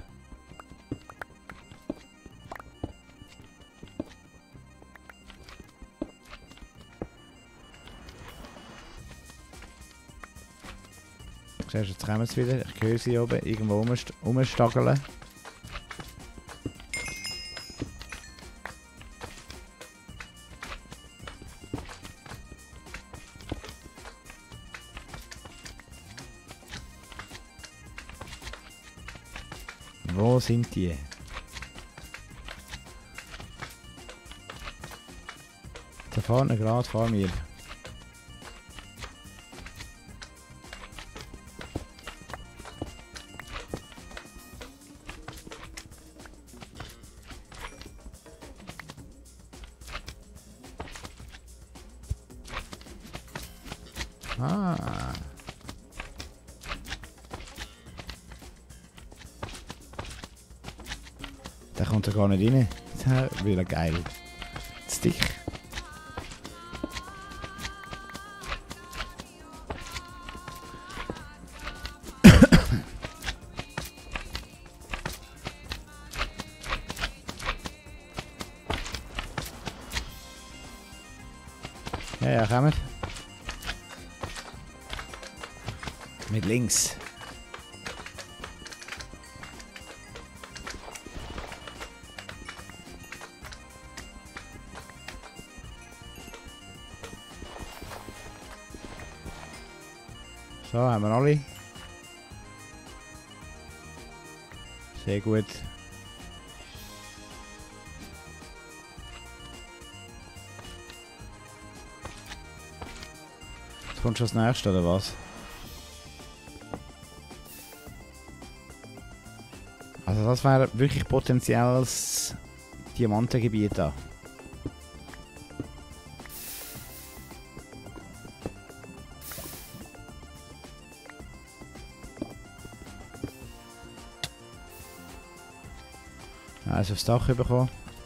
Siehst du, jetzt kommen sie wieder. Ich höre sie oben irgendwo rumstageln. Wo sind die? Da vorne gerade vor mir. Ah. Der kommt da gar nicht rein. Das wäre geil. Zu dick. Ja, kommt. Mit links. So, haben wir alle. Sehr gut. Jetzt kommt schon das nächste, oder was? Also das wäre wirklich potenzielles Diamantengebiet da. Ja, also aufs Dach bekommen.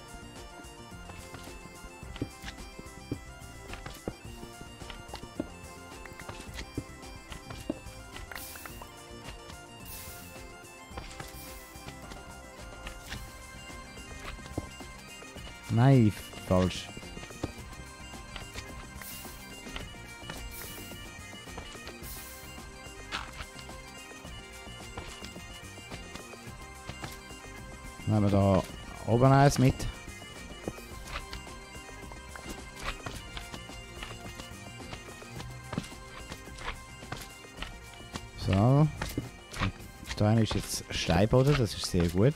Nein, falsch. Nehmen wir da oben eins mit. So. Und da ist jetzt Steinboden, das ist sehr gut.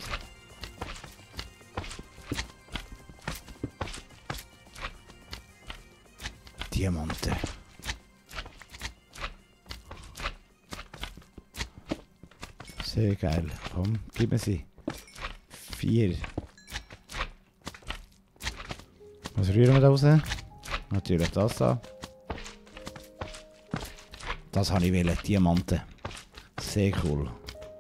Diamanten. Sehr geil. Komm, gib mir sie. 4. Was rühren wir da raus? Natürlich das da. Das habe ich wollen, Diamanten. Sehr cool.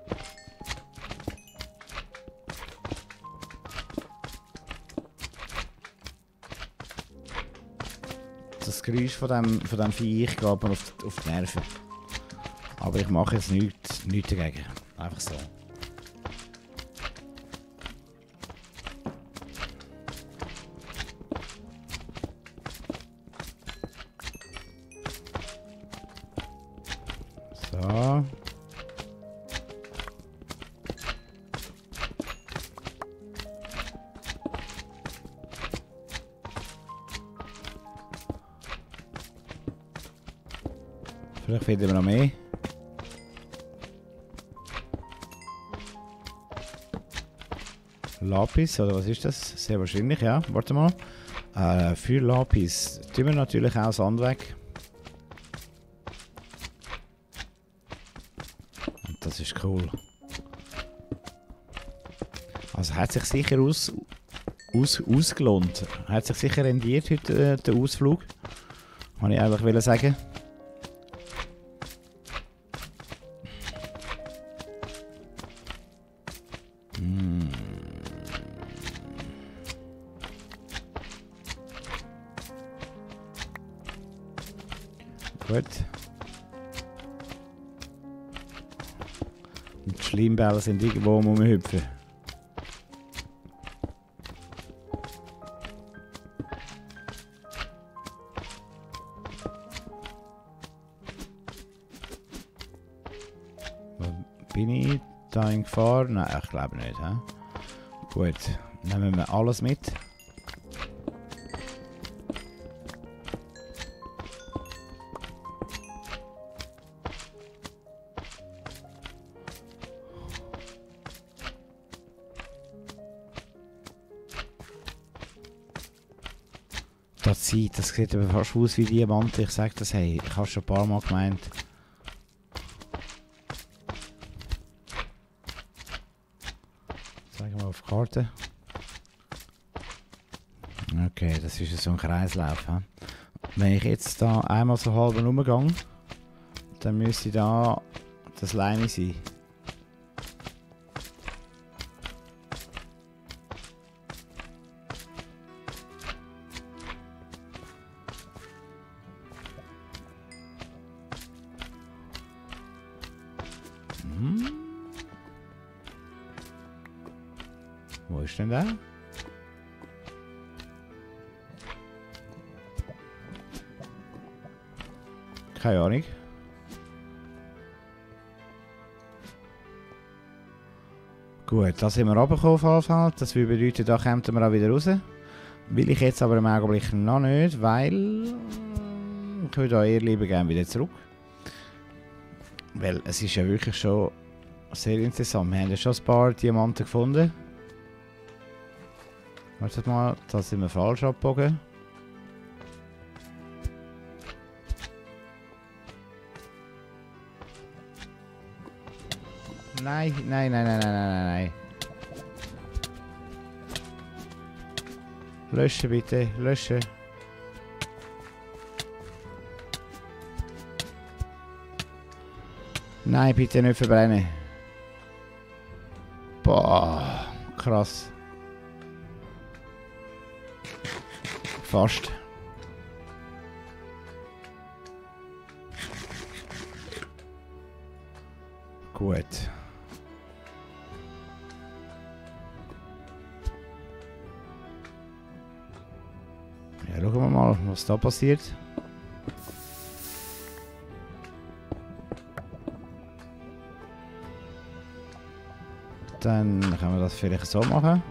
Das Geräusch von dem Viech geht mir auf die Nerven. Aber ich mache jetzt nichts dagegen. Einfach so. So. Vielleicht finden wir noch mehr. Lapis, oder was ist das? Sehr wahrscheinlich, ja. Warte mal. Für Lapis tun wir natürlich auch Sand weg. Und das ist cool. Also hat sich sicher ausgelohnt. Hat sich sicher rendiert heute der Ausflug. Kann ich eigentlich sagen. Gut. Und die Schleimbälle sind irgendwo rumhüpfen. Bin ich da in Gefahr? Nein, ich glaube nicht. He? Gut, nehmen wir alles mit. Andesite, das sieht aber fast aus wie Diamanten. Ich sag das, hey, ich habe schon ein paar Mal gemeint. Zeigen wir auf die Karte. Okay, das ist so ein Kreislauf. He? Wenn ich jetzt da einmal so halb rumgehe, dann müsste da das Leine sein. Wo ist denn der? Keine Ahnung. Gut, da sind wir runtergekommen auf jeden Fall. Das würde bedeuten, da kommen wir auch wieder raus. Will ich jetzt aber im Augenblick noch nicht, weil ich würde da eher lieber gerne wieder zurück. Weil es ist ja wirklich schon sehr interessant. Wir haben ja schon ein paar Diamanten gefunden. Wartet mal, da sind wir falsch abgebogen. Nein, nein, nein, nein, nein, nein, nein. Löschen bitte, löschen. Nein, bitte nicht verbrennen. Boah, krass. Fast. Gut. Ja, schauen wir mal, was da passiert. Dann können wir das vielleicht so machen.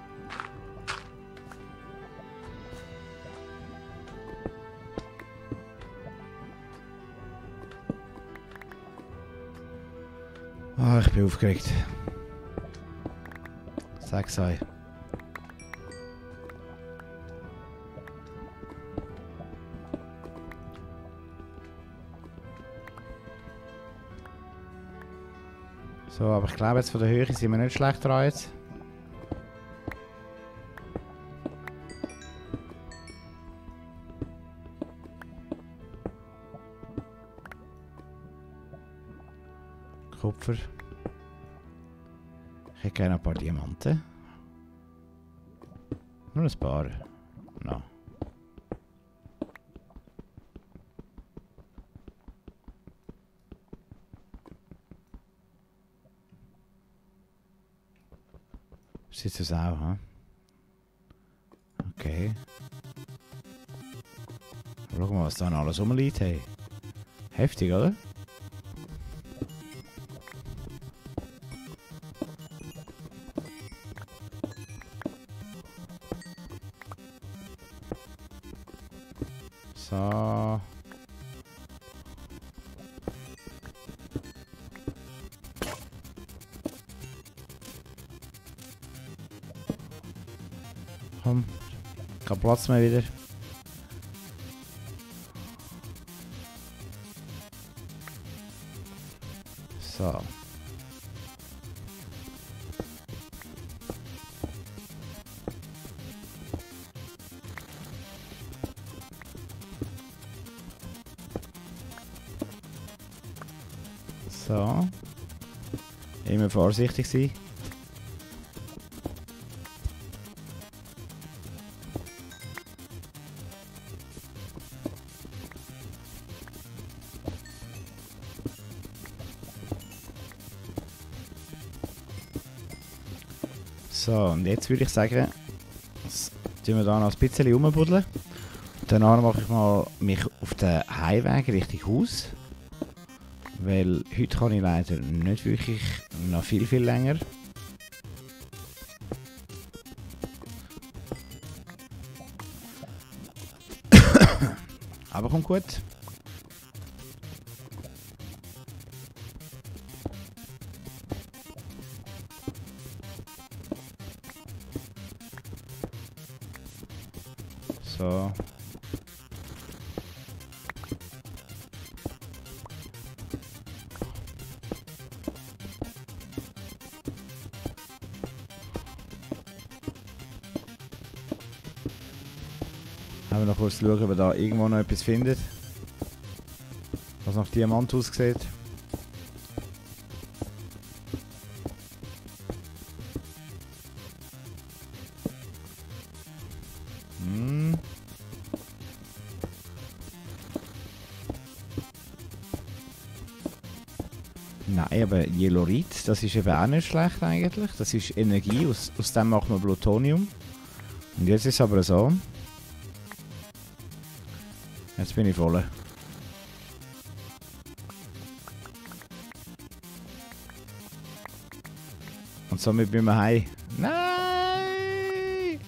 Ah, ich bin aufgeregt. Sag's euch. So, aber ich glaube jetzt von der Höhe sind wir nicht schlecht dran jetzt. Kupfer. Ich hätte gerne ein paar Diamanten. Nur ein paar. No. Sieht es auch, hm? Okay. Schau mal, was da noch alles rumliegt, hey. Heftig, oder? So. Komm. Kein Platz mehr wieder. So. So. Immer vorsichtig sein. So, und jetzt würde ich sagen, jetzt tun wir da noch ein bisschen rumbuddeln. Danach mache ich mal mich auf den Heimweg Richtung Haus. Weil heute kann ich leider nicht wirklich noch viel länger. Aber kommt gut. So. wir noch kurz schauen, ob wir da irgendwo noch etwas findet. Was nach Diamant aussieht. Nein, aber Jelorit, das ist eben auch nicht schlecht eigentlich. Das ist Energie, aus dem macht man Plutonium. Und jetzt ist es aber so. Jetzt bin ich voll. Und somit bin wir heim. Nein!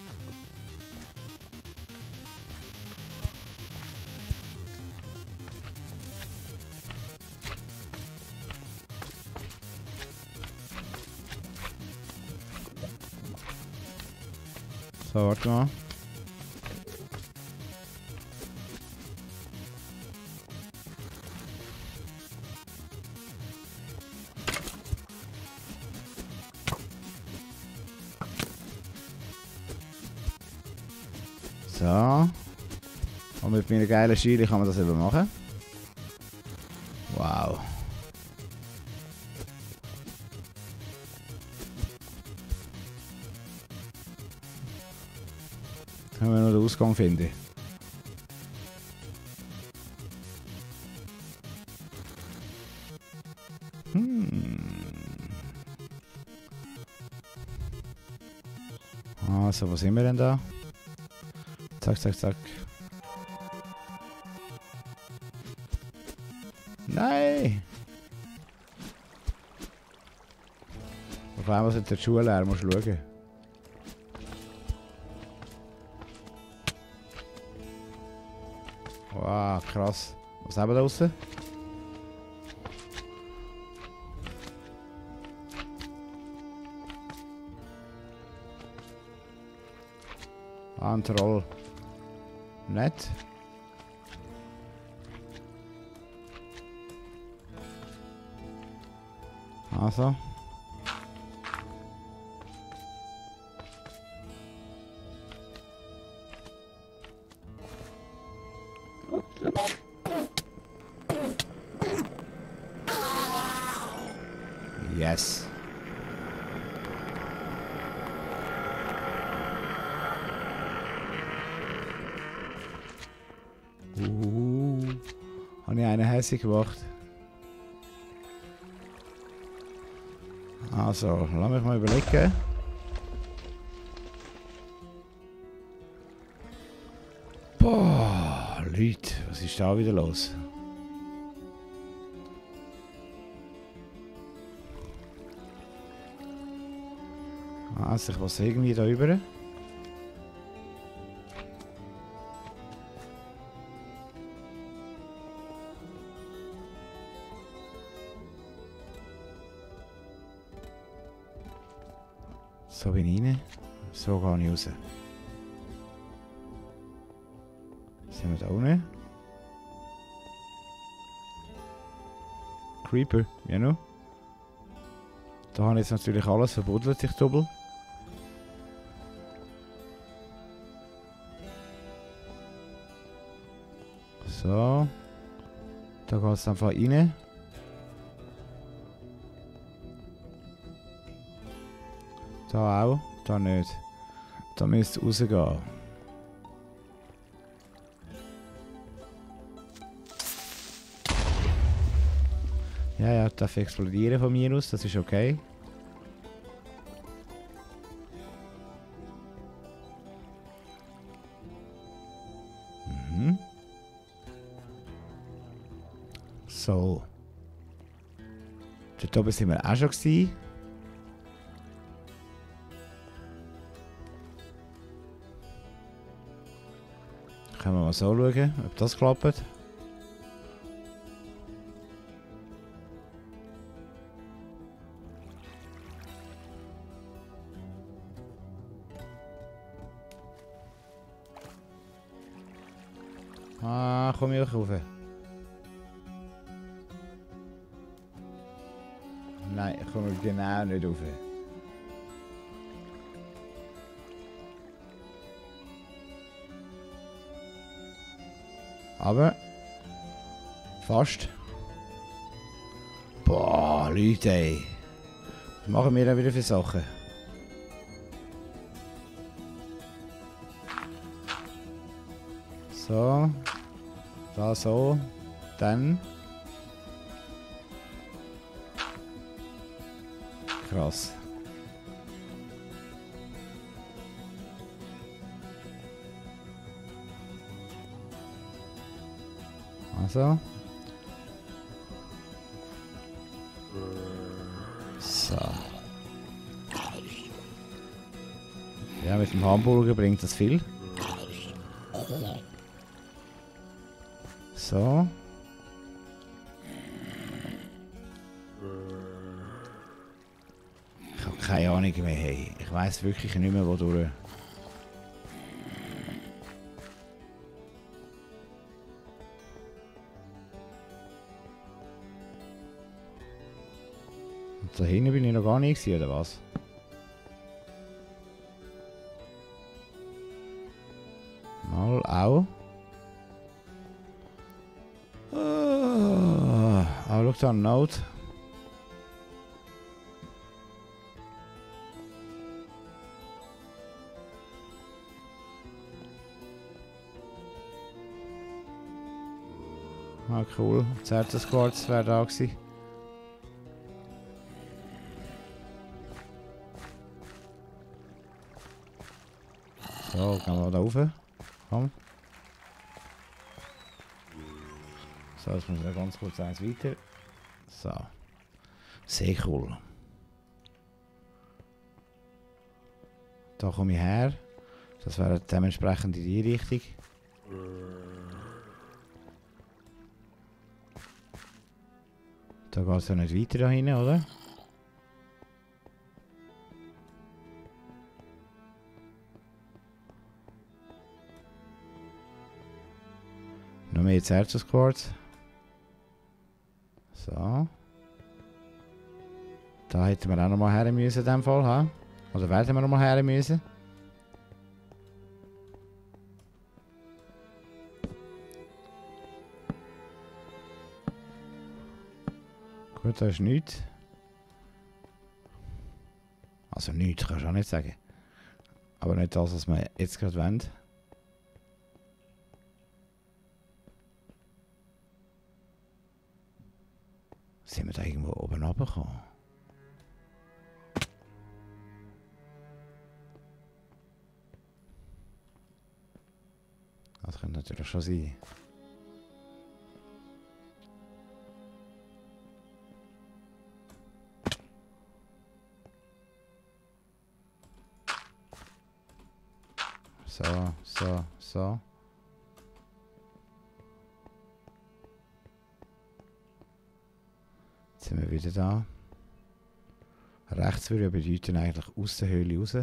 So, warte mal. So. Und mit meiner geilen Schiele kann man das eben machen. Wow. Können wir noch den Ausgang finden. Also, wo sind wir denn da? Zack, zack, zack. Nein! Auf einmal sind die Schuhe leer, musst du schauen. Wow, krass. Was haben wir da draussen? Ah, ein Troll. Nett. Also. Yes. Habe ich einen hässlich gemacht. Also, lass mich mal überlegen. Boah, Leute, was ist da wieder los? Also, ich muss irgendwie da rüber. So bin ich rein. So gehe ich raus. Sind wir da unten? Creeper, ja noch. Da habe ich jetzt natürlich alles verbuddelt, sich doppelt. So. Da geht es einfach rein. Da auch, da nicht. Da müsst ihr rausgehen. Ja, ja, darf explodieren von mir aus, das ist okay. Mhm. So. Dort oben sind wir auch schon gewesen. Können wir mal so schauen, ob das klappt. Ah, komm ich auch rauf. Nein, ich komme genau nicht rauf. Aber... Fast. Boah, Leute, ey. Was machen wir da wieder für Sachen? So. Da so. Dann. Krass. Also. So. Ja, mit dem Hamburger bringt das viel. So. Ich habe keine Ahnung mehr. Hey. Ich weiß wirklich nicht mehr, wodurch. Und da hinten bin ich noch gar nicht gewesen, oder was? Mal auch. Oh, schau da, Note. Ah, cool. Das Herzensquarz wäre da gewesen. So, gehen wir da rauf. Komm. So, jetzt muss ich ganz kurz eins weiter. So. Sehr cool. Da komme ich her. Das wäre dementsprechend in die Richtung. Da geht es ja nicht weiter da hinten, oder? Noch mehr Herzensquarz. So. Da hätten wir auch noch mal her müssen in dem Fall, ha? Oder werden wir noch mal her müssen? Gut, da ist nichts. Also nichts kannst du auch nicht sagen. Aber nicht das, was wir jetzt gerade wollen. Sind wir da irgendwo oben runtergekommen? Das könnte natürlich schon sein. So. Jetzt sind wir wieder da. Rechts würde bedeuten eigentlich aus der Höhle raus.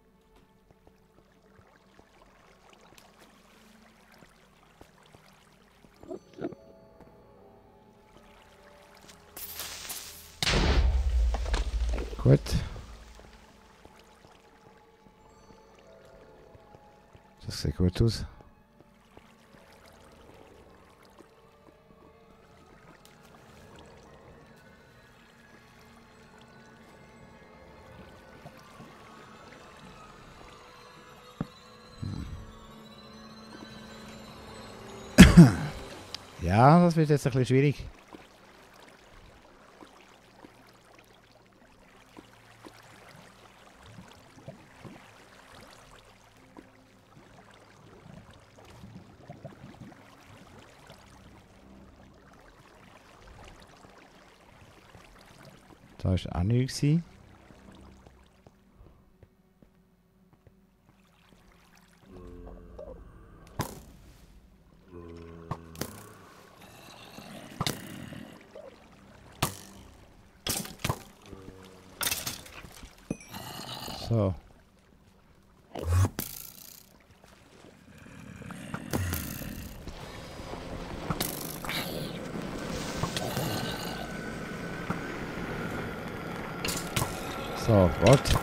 Gut. Das sieht gut aus. Ja, das wird jetzt ein bisschen schwierig. Da war auch nichts. So. So, what?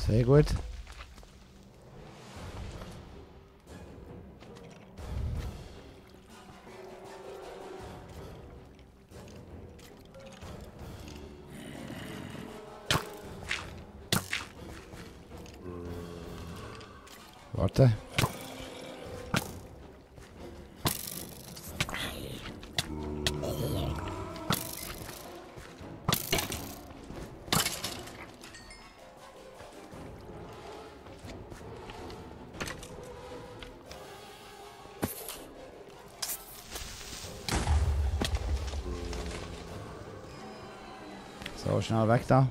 Sehr gut. Warte. So, schnell weg da.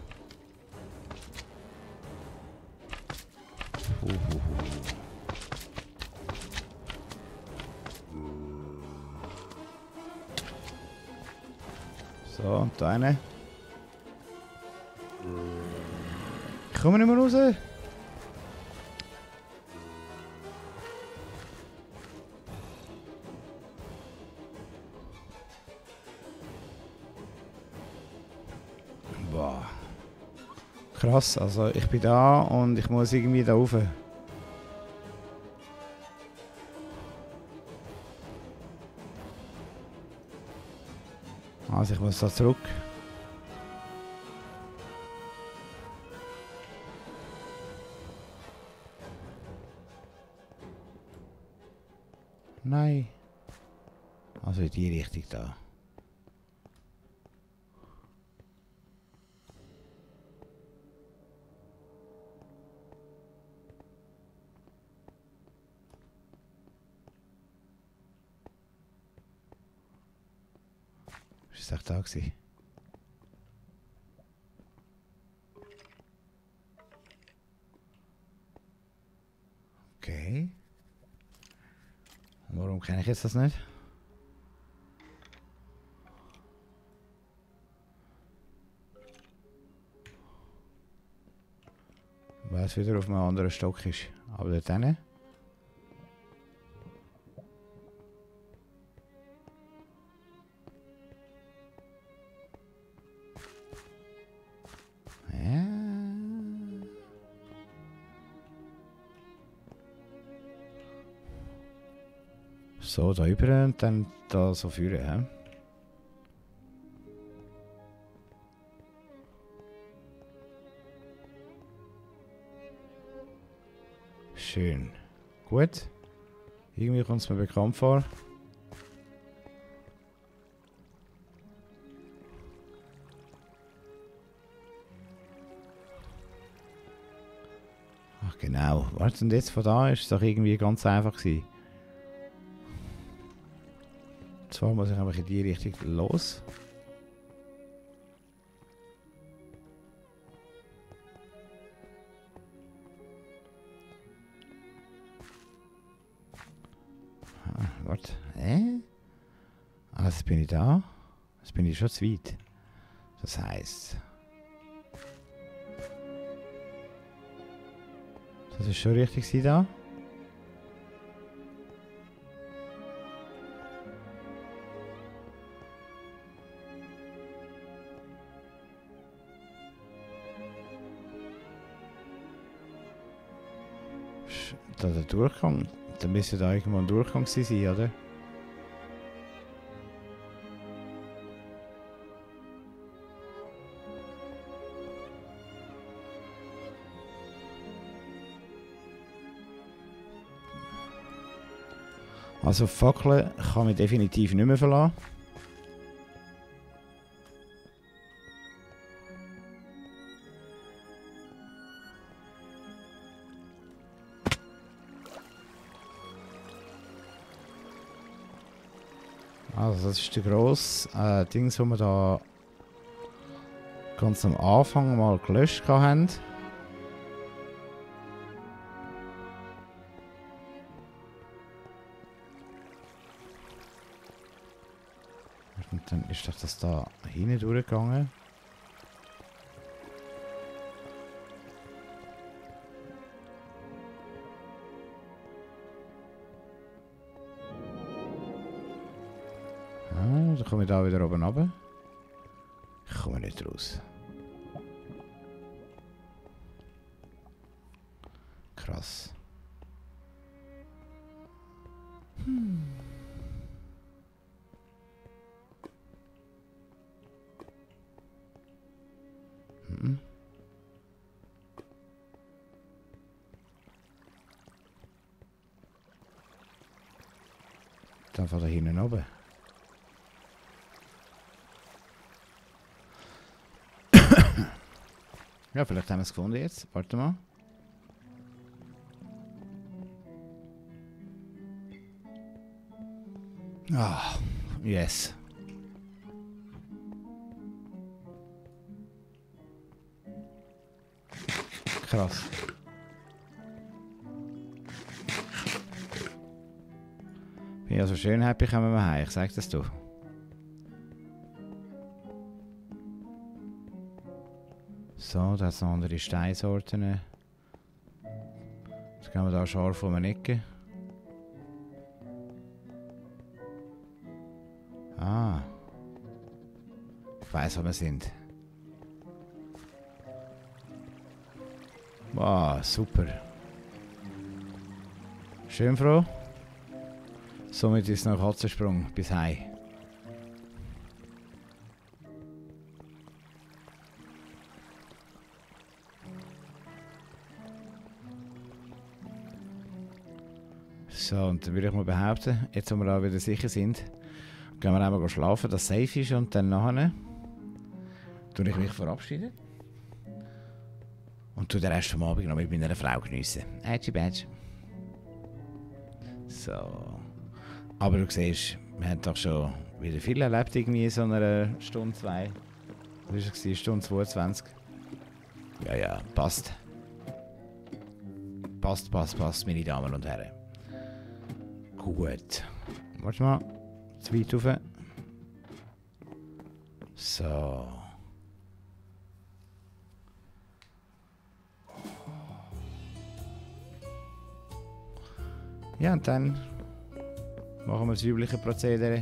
So, und da eine. Ich komme nicht mehr raus. Boah. Krass, also ich bin da und ich muss irgendwie da rauf. Also ich muss da zurück. Nein. Also in die Richtung da. Ist das da gewesen? Okay. Warum kenne ich jetzt das nicht? Weil es wieder auf einem anderen Stock ist. Aber dort hinten. So, da rüber und dann da so führen, ja? Schön. Gut. Irgendwie kommt es mir bekannt vor. Ach genau. Warte, und jetzt von da ist es doch irgendwie ganz einfach gewesen. Zwar muss ich einfach in die Richtung los. Warte. Ah, jetzt bin ich da. Jetzt bin ich schon zu weit. Das heisst. Das ist schon richtig da. Da der Durchgang. Dann müsste da irgendwo ein Durchgang sein, oder? Also Fackeln kann mich definitiv nicht mehr verlassen. Also das ist der grosse Dings, wo wir da ganz am Anfang mal gelöscht haben. Und dann ist doch das da hinten durchgegangen. Dann komme ich da wieder oben runter. Ich komme nicht raus. Krass. Dann von da hinten oben. Ja, vielleicht haben wir es gefunden jetzt. Warte mal. Ah, yes. Krass. Bin ich also schön happy, kommen wir heim. Ich sag das doch. So, das sind andere Steinsorten. Jetzt gehen wir da scharf um eine Ecke. Ah. Ich weiss, wo wir sind. Wow, super. Schön froh. Somit ist noch Katzensprung bis heim. So, und dann würde ich mal behaupten, jetzt wo wir auch wieder sicher sind, gehen wir einmal schlafen, dass es safe ist und dann nachher tue ich mich verabschieden. Und tue den Rest vom Abend noch mit meiner Frau geniessen. Ätschi Bätsch. So. Aber du siehst, wir haben doch schon wieder viel erlebt irgendwie in so einer Stunde, 2. Was war es? Stunde 22. Ja, ja, passt. Passt, meine Damen und Herren. Gut. Warte mal. Zu weit rauf. So. Ja, und dann machen wir das übliche Prozedere.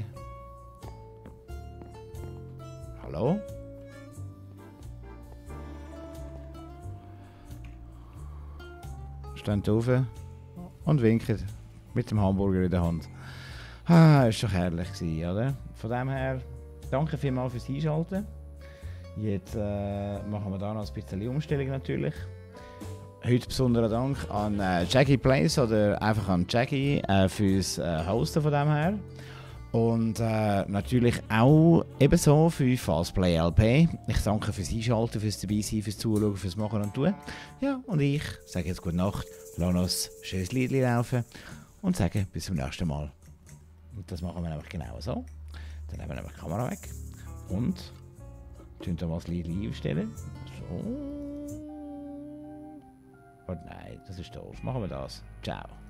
Hallo? Steht auf und winkt mit dem Hamburger in der Hand. Ah, ist doch herrlich gewesen, oder? Von dem her, danke vielmals fürs Einschalten. Jetzt machen wir da noch ein bisschen Umstellung natürlich. Heute besonderer Dank an Jackie Plays oder einfach an Jackie fürs Hosten von dem her. Und natürlich auch ebenso für Fastplay LP. Ich danke fürs Einschalten, fürs Dabeisein, fürs Zuschauen, fürs Machen und Tun. Ja, und ich sage jetzt gute Nacht, lasse noch ein schönes Liedchen laufen und sage bis zum nächsten Mal. Und das machen wir nämlich genau so. Dann nehmen wir nämlich die Kamera weg und tun da mal das Liedchen aufstellen. So. Oh nein, das ist doof. Machen wir das. Ciao.